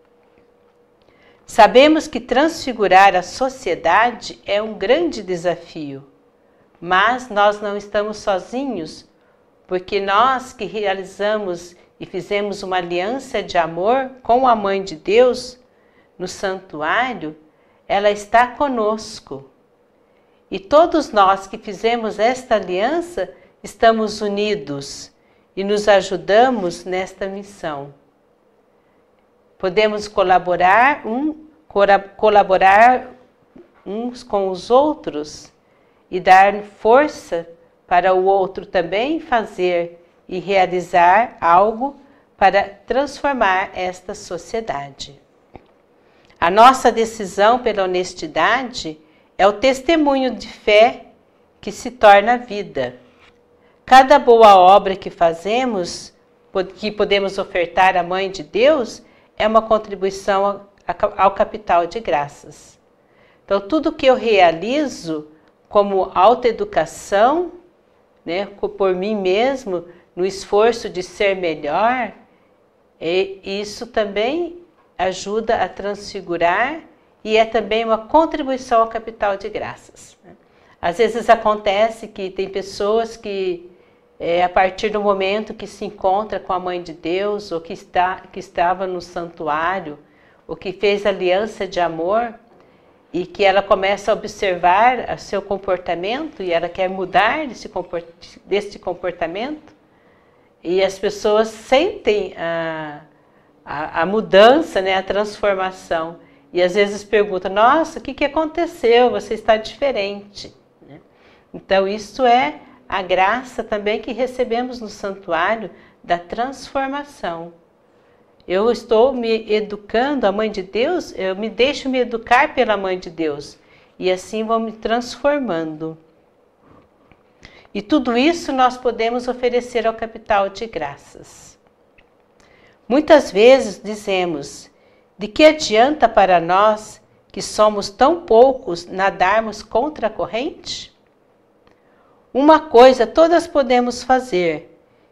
Sabemos que transfigurar a sociedade é um grande desafio, mas nós não estamos sozinhos, porque nós que realizamos e fizemos uma aliança de amor com a Mãe de Deus no santuário, ela está conosco. E todos nós que fizemos esta aliança estamos unidos e nos ajudamos nesta missão. Podemos colaborar, um, colaborar uns com os outros e dar força para o outro também fazer e realizar algo para transformar esta sociedade. A nossa decisão pela honestidade é o testemunho de fé que se torna vida. Cada boa obra que fazemos, que podemos ofertar à Mãe de Deus, é uma contribuição ao capital de graças. Então, tudo que eu realizo como autoeducação, né, por mim mesmo, no esforço de ser melhor, e isso também ajuda a transfigurar e é também uma contribuição ao capital de graças. Às vezes acontece que tem pessoas que, é, a partir do momento que se encontra com a Mãe de Deus, ou que, está, que estava no santuário, ou que fez aliança de amor, e que ela começa a observar o seu comportamento e ela quer mudar desse, comport desse comportamento, e as pessoas sentem a, a, a mudança, né, a transformação, e às vezes perguntam: nossa, o que, que aconteceu? Você está diferente. Né? Então isso é a graça também que recebemos no santuário da transformação. Eu estou me educando, a Mãe de Deus, eu me deixo me educar pela Mãe de Deus. E assim vou me transformando. E tudo isso nós podemos oferecer ao capital de graças. Muitas vezes dizemos: de que adianta para nós, que somos tão poucos, nadarmos contra a corrente? Uma coisa todas podemos fazer,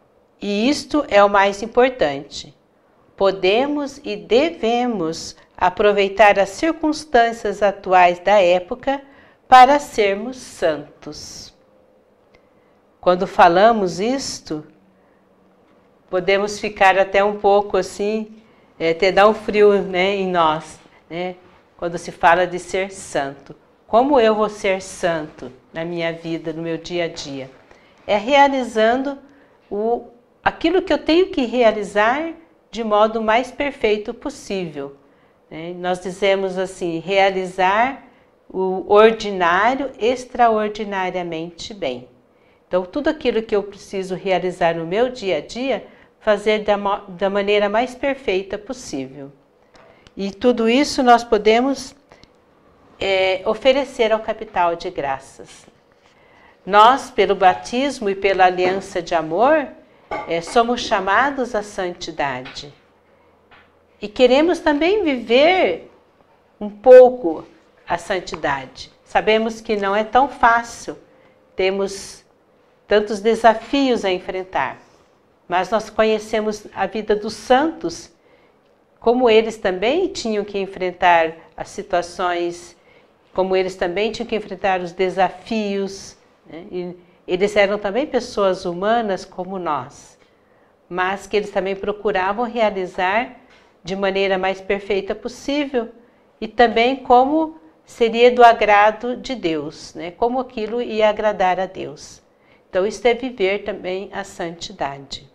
E isto é o mais importante. Podemos e devemos aproveitar as circunstâncias atuais da época para sermos santos. Quando falamos isto, podemos ficar até um pouco assim, é, até dar um frio, né, em nós, né, quando se fala de ser santo. Como eu vou ser santo na minha vida, no meu dia a dia? É realizando o, aquilo que eu tenho que realizar de modo mais perfeito possível. Né? Nós dizemos assim, realizar o ordinário extraordinariamente bem. Então, tudo aquilo que eu preciso realizar no meu dia a dia, fazer da, da maneira mais perfeita possível. E tudo isso nós podemos é, oferecer ao capital de graças. Nós, pelo batismo e pela aliança de amor, é, somos chamados à santidade. E queremos também viver um pouco a santidade. Sabemos que não é tão fácil, temos tantos desafios a enfrentar. Mas nós conhecemos a vida dos santos, como eles também tinham que enfrentar as situações, como eles também tinham que enfrentar os desafios, né? E eles eram também pessoas humanas como nós, mas que eles também procuravam realizar de maneira mais perfeita possível e também como seria do agrado de Deus, né? Como aquilo ia agradar a Deus. Então, isso é viver também a santidade.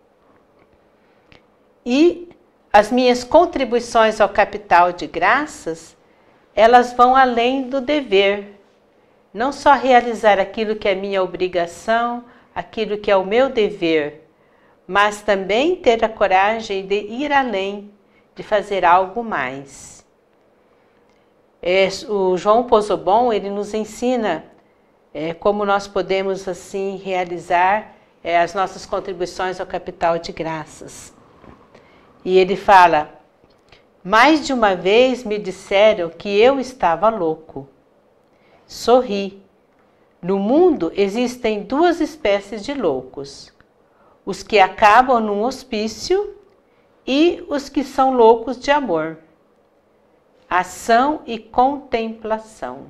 E as minhas contribuições ao capital de graças, elas vão além do dever. Não só realizar aquilo que é minha obrigação, aquilo que é o meu dever, mas também ter a coragem de ir além, de fazer algo mais. É, o João Pozobon, ele nos ensina é, como nós podemos assim realizar é, as nossas contribuições ao capital de graças. E ele fala, mais de uma vez me disseram que eu estava louco. Sorri. No mundo existem duas espécies de loucos. Os que acabam num hospício e os que são loucos de amor. Ação e contemplação.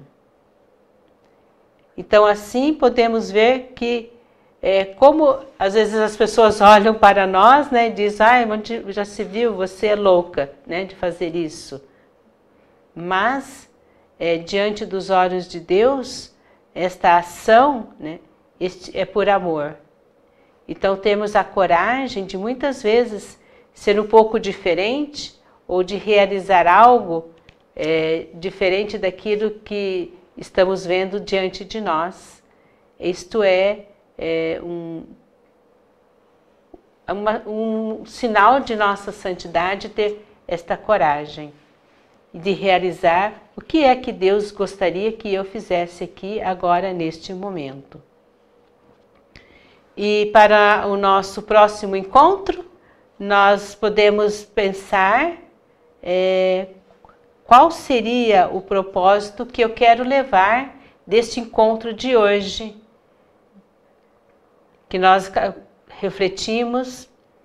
Então assim podemos ver que É, como às vezes as pessoas olham para nós, né, e dizem, ah, já se viu, você é louca, né, de fazer isso. Mas, é, diante dos olhos de Deus, esta ação, né, este, é por amor. Então temos a coragem de muitas vezes ser um pouco diferente ou de realizar algo é, diferente daquilo que estamos vendo diante de nós. Isto é, É um, uma, um sinal de nossa santidade ter esta coragem de realizar o que é que Deus gostaria que eu fizesse aqui agora neste momento. E para o nosso próximo encontro, nós podemos pensar é, qual seria o propósito que eu quero levar deste encontro de hoje, que nós refletimos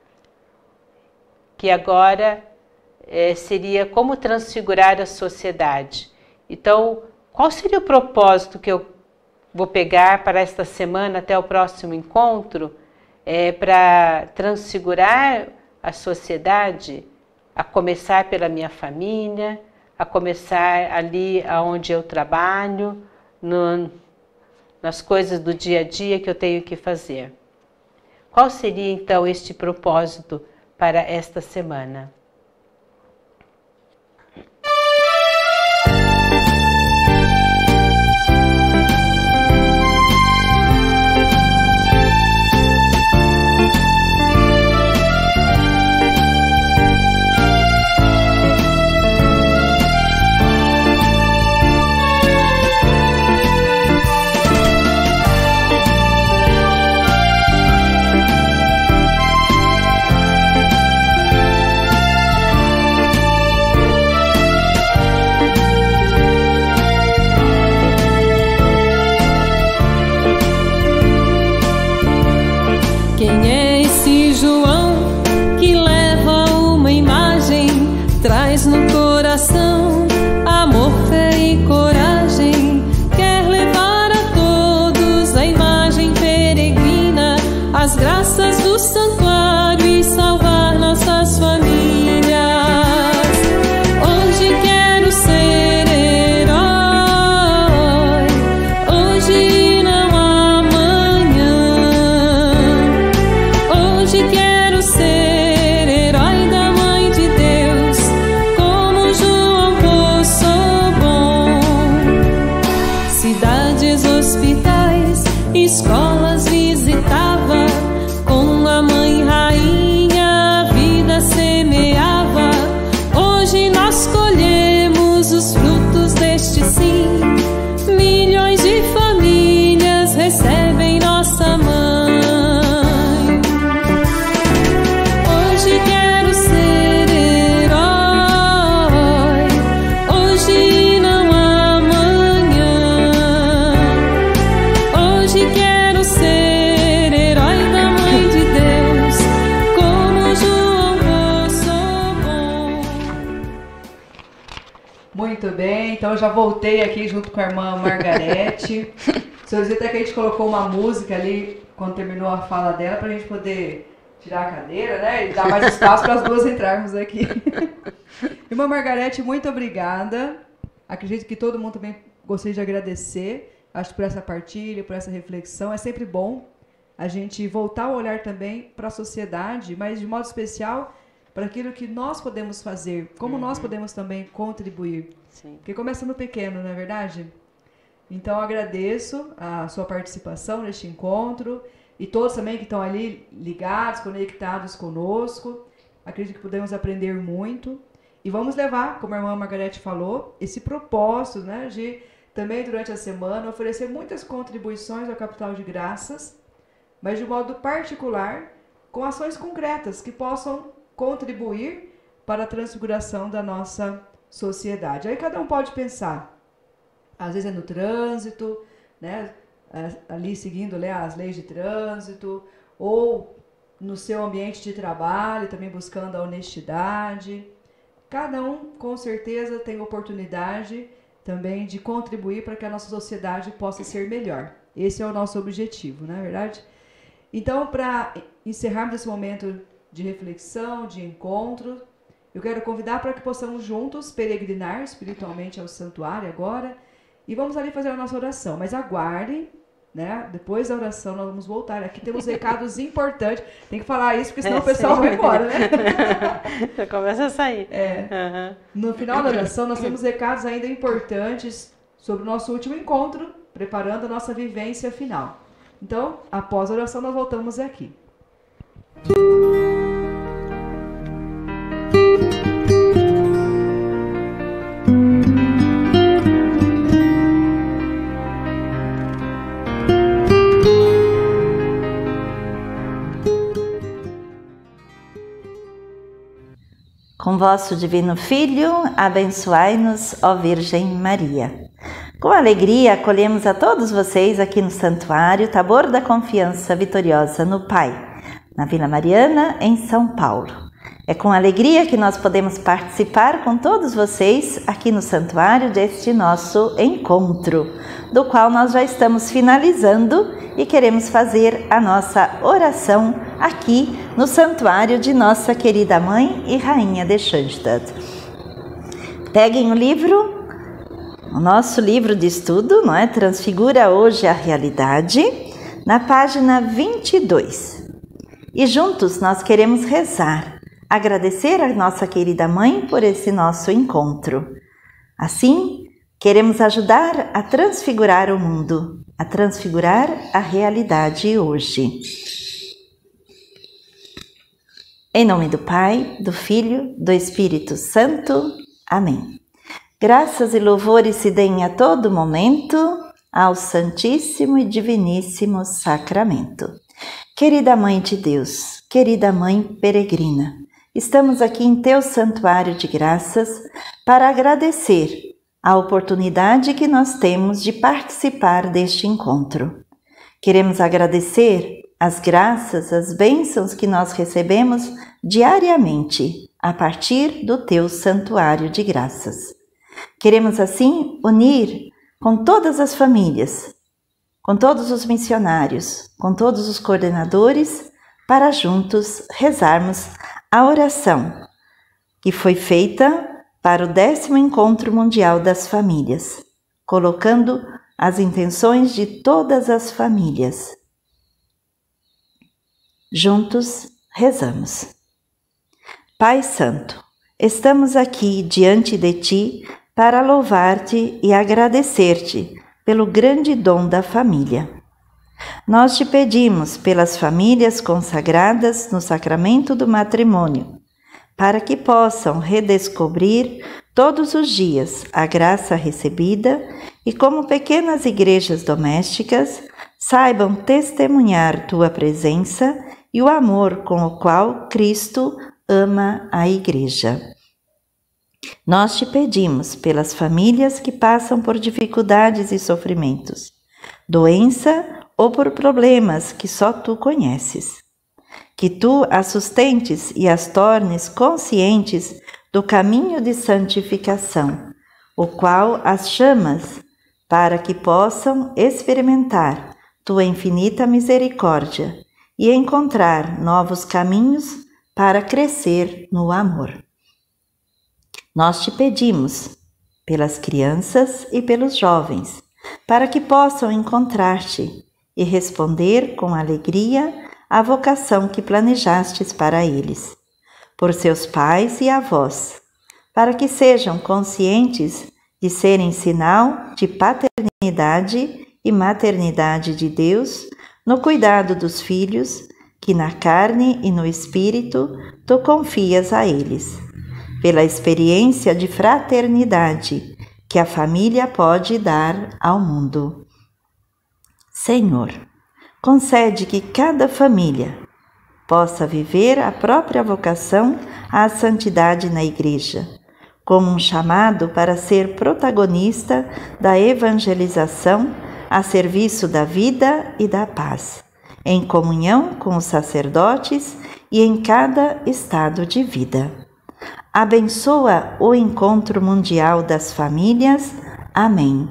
que agora é, seria como transfigurar a sociedade. Então, qual seria o propósito que eu vou pegar para esta semana até o próximo encontro é, para transfigurar a sociedade, a começar pela minha família, a começar ali onde eu trabalho, no nas coisas do dia a dia que eu tenho que fazer. Qual seria então este propósito para esta semana? cidades, hospitais, escolas visitava. Com a mãe rainha a vida semeava. Hoje nós colhemos os frutos deste sim. Milhões de famílias recebem nossa mãe. Hoje quero ser herói, hoje não há amanhã. Hoje quero ser herói da Mãe de Deus, como João Bosco. Muito bem, então eu já voltei aqui junto com a irmã Margarete. Senhor Zita, que a gente colocou uma música ali quando terminou a fala dela para a gente poder tirar a cadeira, né? E dar mais espaço para as duas entrarmos aqui. Irmã Margarete, muito obrigada. Acredito que todo mundo também gostaria de agradecer, acho, por essa partilha, por essa reflexão. É sempre bom a gente voltar a olhar também para a sociedade, mas de modo especial para aquilo que nós podemos fazer, como uhum. nós podemos também contribuir. Sim. Porque começa no pequeno, não é verdade? Então, agradeço a sua participação neste encontro e todos também que estão ali ligados, conectados conosco. Acredito que podemos aprender muito e vamos levar, como a irmã Margarete falou, esse propósito, né, de também durante a semana oferecer muitas contribuições ao Capital de Graças, mas de modo particular, com ações concretas que possam contribuir para a transfiguração da nossa sociedade. Aí cada um pode pensar. Às vezes é no trânsito, né, ali seguindo, né, as leis de trânsito, ou no seu ambiente de trabalho, também buscando a honestidade. Cada um, com certeza, tem oportunidade também de contribuir para que a nossa sociedade possa ser melhor. Esse é o nosso objetivo, não é verdade? Então, para encerrarmos esse momento de reflexão, de encontro, eu quero convidar para que possamos juntos peregrinar espiritualmente ao santuário agora. E vamos ali fazer a nossa oração, mas aguardem, né? Depois da oração nós vamos voltar. Aqui temos recados importantes. Tem que falar isso, porque senão é, o pessoal sim. vai embora, né? Já começa a sair. É. Uhum. No final da oração nós temos recados ainda importantes sobre o nosso último encontro, preparando a nossa vivência final. Então, após a oração nós voltamos aqui. Com vosso divino Filho, abençoai-nos, ó Virgem Maria. Com alegria, acolhemos a todos vocês aqui no Santuário Tabor da Confiança Vitoriosa no Pai, na Vila Mariana, em São Paulo. É com alegria que nós podemos participar com todos vocês aqui no Santuário deste nosso encontro, do qual nós já estamos finalizando e queremos fazer a nossa oração aqui no Santuário de Nossa Querida Mãe e Rainha de Schoenstatt. Peguem o livro, o nosso livro de estudo, não é? Transfigura hoje a realidade, na página vinte e dois. E juntos nós queremos rezar, agradecer a nossa querida Mãe por esse nosso encontro. Assim, queremos ajudar a transfigurar o mundo, a transfigurar a realidade hoje. Em nome do Pai, do Filho, do Espírito Santo. Amém. Graças e louvores se deem a todo momento ao Santíssimo e Diviníssimo Sacramento. Querida Mãe de Deus, querida Mãe peregrina, estamos aqui em teu santuário de graças para agradecer a oportunidade que nós temos de participar deste encontro. Queremos agradecer as graças, as bênçãos que nós recebemos diariamente a partir do teu santuário de graças. Queremos assim unir com todas as famílias, com todos os missionários, com todos os coordenadores, para juntos rezarmos a oração que foi feita para o décimo Encontro Mundial das Famílias, colocando as intenções de todas as famílias. Juntos rezamos. Pai Santo, estamos aqui diante de Ti para louvar-te e agradecer-te pelo grande dom da família. Nós te pedimos pelas famílias consagradas no sacramento do matrimônio, para que possam redescobrir todos os dias a graça recebida e, como pequenas igrejas domésticas, saibam testemunhar tua presença e o amor com o qual Cristo ama a Igreja. Nós te pedimos pelas famílias que passam por dificuldades e sofrimentos, doença ou por problemas que só tu conheces. Que tu as sustentes e as tornes conscientes do caminho de santificação, o qual as chamas para que possam experimentar tua infinita misericórdia e encontrar novos caminhos para crescer no amor. Nós te pedimos pelas crianças e pelos jovens, para que possam encontrar-te e responder com alegria à vocação que planejastes para eles, por seus pais e avós, para que sejam conscientes de serem sinal de paternidade e maternidade de Deus no cuidado dos filhos, que na carne e no espírito tu confias a eles, pela experiência de fraternidade que a família pode dar ao mundo. Senhor, concede que cada família possa viver a própria vocação à santidade na Igreja, como um chamado para ser protagonista da evangelização a serviço da vida e da paz, em comunhão com os sacerdotes e em cada estado de vida. Abençoa o encontro mundial das famílias. Amém.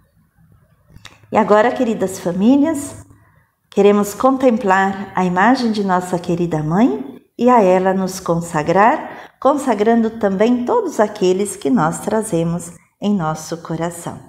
E agora, queridas famílias, queremos contemplar a imagem de nossa querida Mãe e a ela nos consagrar, consagrando também todos aqueles que nós trazemos em nosso coração.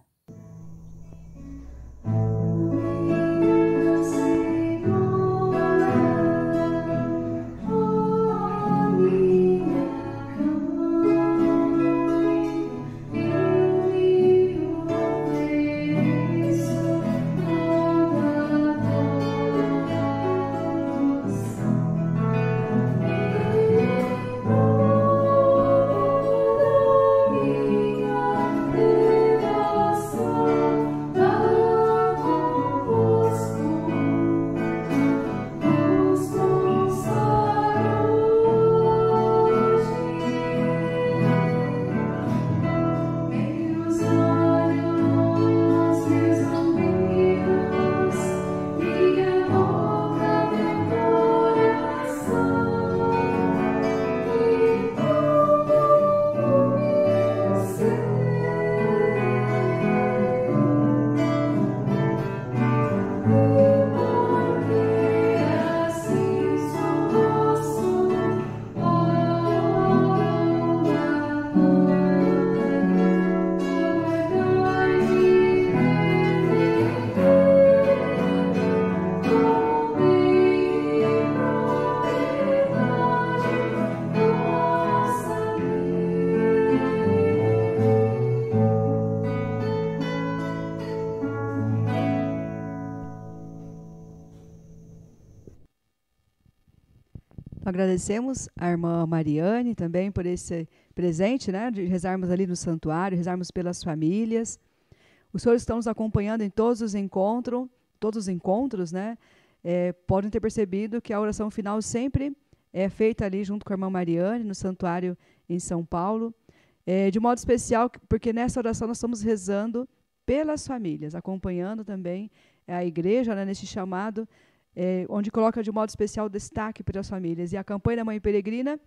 Agradecemos a irmã Mariane também por esse presente, né, de rezarmos ali no santuário, rezarmos pelas famílias. Os senhores estão nos acompanhando em todos os encontros, todos os encontros, né? É, podem ter percebido que a oração final sempre é feita ali junto com a irmã Mariane, no santuário em São Paulo. É, de modo especial, porque nessa oração nós estamos rezando pelas famílias, acompanhando também a igreja, né, nesse chamado, É, onde coloca de modo especial destaque para as famílias. E a campanha da Mãe Peregrina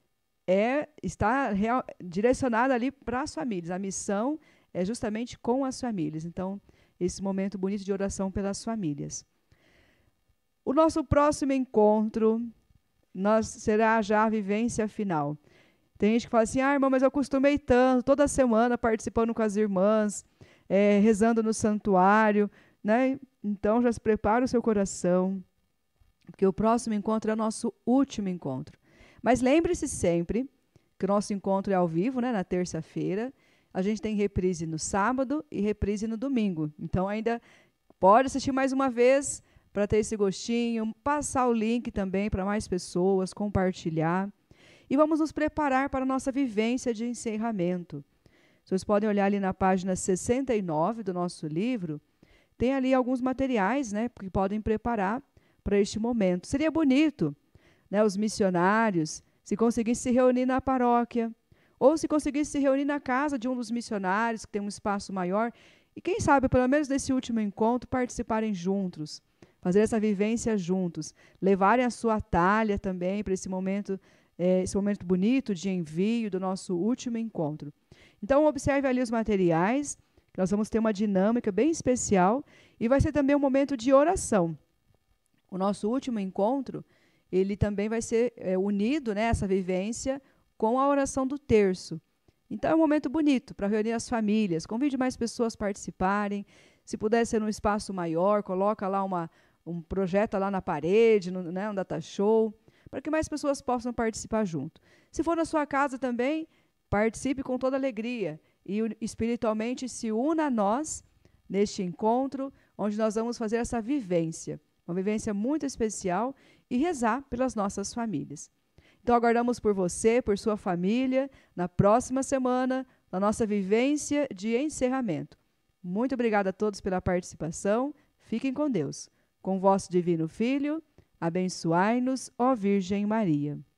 é, está real, direcionada ali para as famílias. A missão é justamente com as famílias. Então, esse momento bonito de oração pelas famílias. O nosso próximo encontro nós, será já a vivência final. Tem gente que fala assim, ah, irmã, mas eu acostumei tanto, toda semana participando com as irmãs, é, rezando no santuário, né? Então, já se prepara o seu coração, porque o próximo encontro é o nosso último encontro. Mas lembre-se sempre que o nosso encontro é ao vivo, né, na terça-feira, a gente tem reprise no sábado e reprise no domingo. Então ainda pode assistir mais uma vez para ter esse gostinho, passar o link também para mais pessoas, compartilhar. E vamos nos preparar para a nossa vivência de encerramento. Vocês podem olhar ali na página sessenta e nove do nosso livro, tem ali alguns materiais, né, que podem preparar para este momento. Seria bonito, né, os missionários, se conseguissem se reunir na paróquia, ou se conseguissem se reunir na casa de um dos missionários, que tem um espaço maior, e quem sabe, pelo menos nesse último encontro, participarem juntos, fazer essa vivência juntos, levarem a sua talha também para esse momento, é, esse momento bonito de envio do nosso último encontro. Então, observe ali os materiais, que nós vamos ter uma dinâmica bem especial, e vai ser também um momento de oração. O nosso último encontro, ele também vai ser é, unido, né, essa vivência, com a oração do terço. Então é um momento bonito para reunir as famílias. Convide mais pessoas a participarem. Se puder ser num espaço maior, coloca lá uma, um projeta lá na parede, no, né, um data show, para que mais pessoas possam participar junto. Se for na sua casa também, participe com toda alegria e espiritualmente se una a nós neste encontro, onde nós vamos fazer essa vivência, uma vivência muito especial, e rezar pelas nossas famílias. Então, aguardamos por você, por sua família, na próxima semana, na nossa vivência de encerramento. Muito obrigada a todos pela participação. Fiquem com Deus. Com o vosso divino Filho, abençoai-nos, ó Virgem Maria.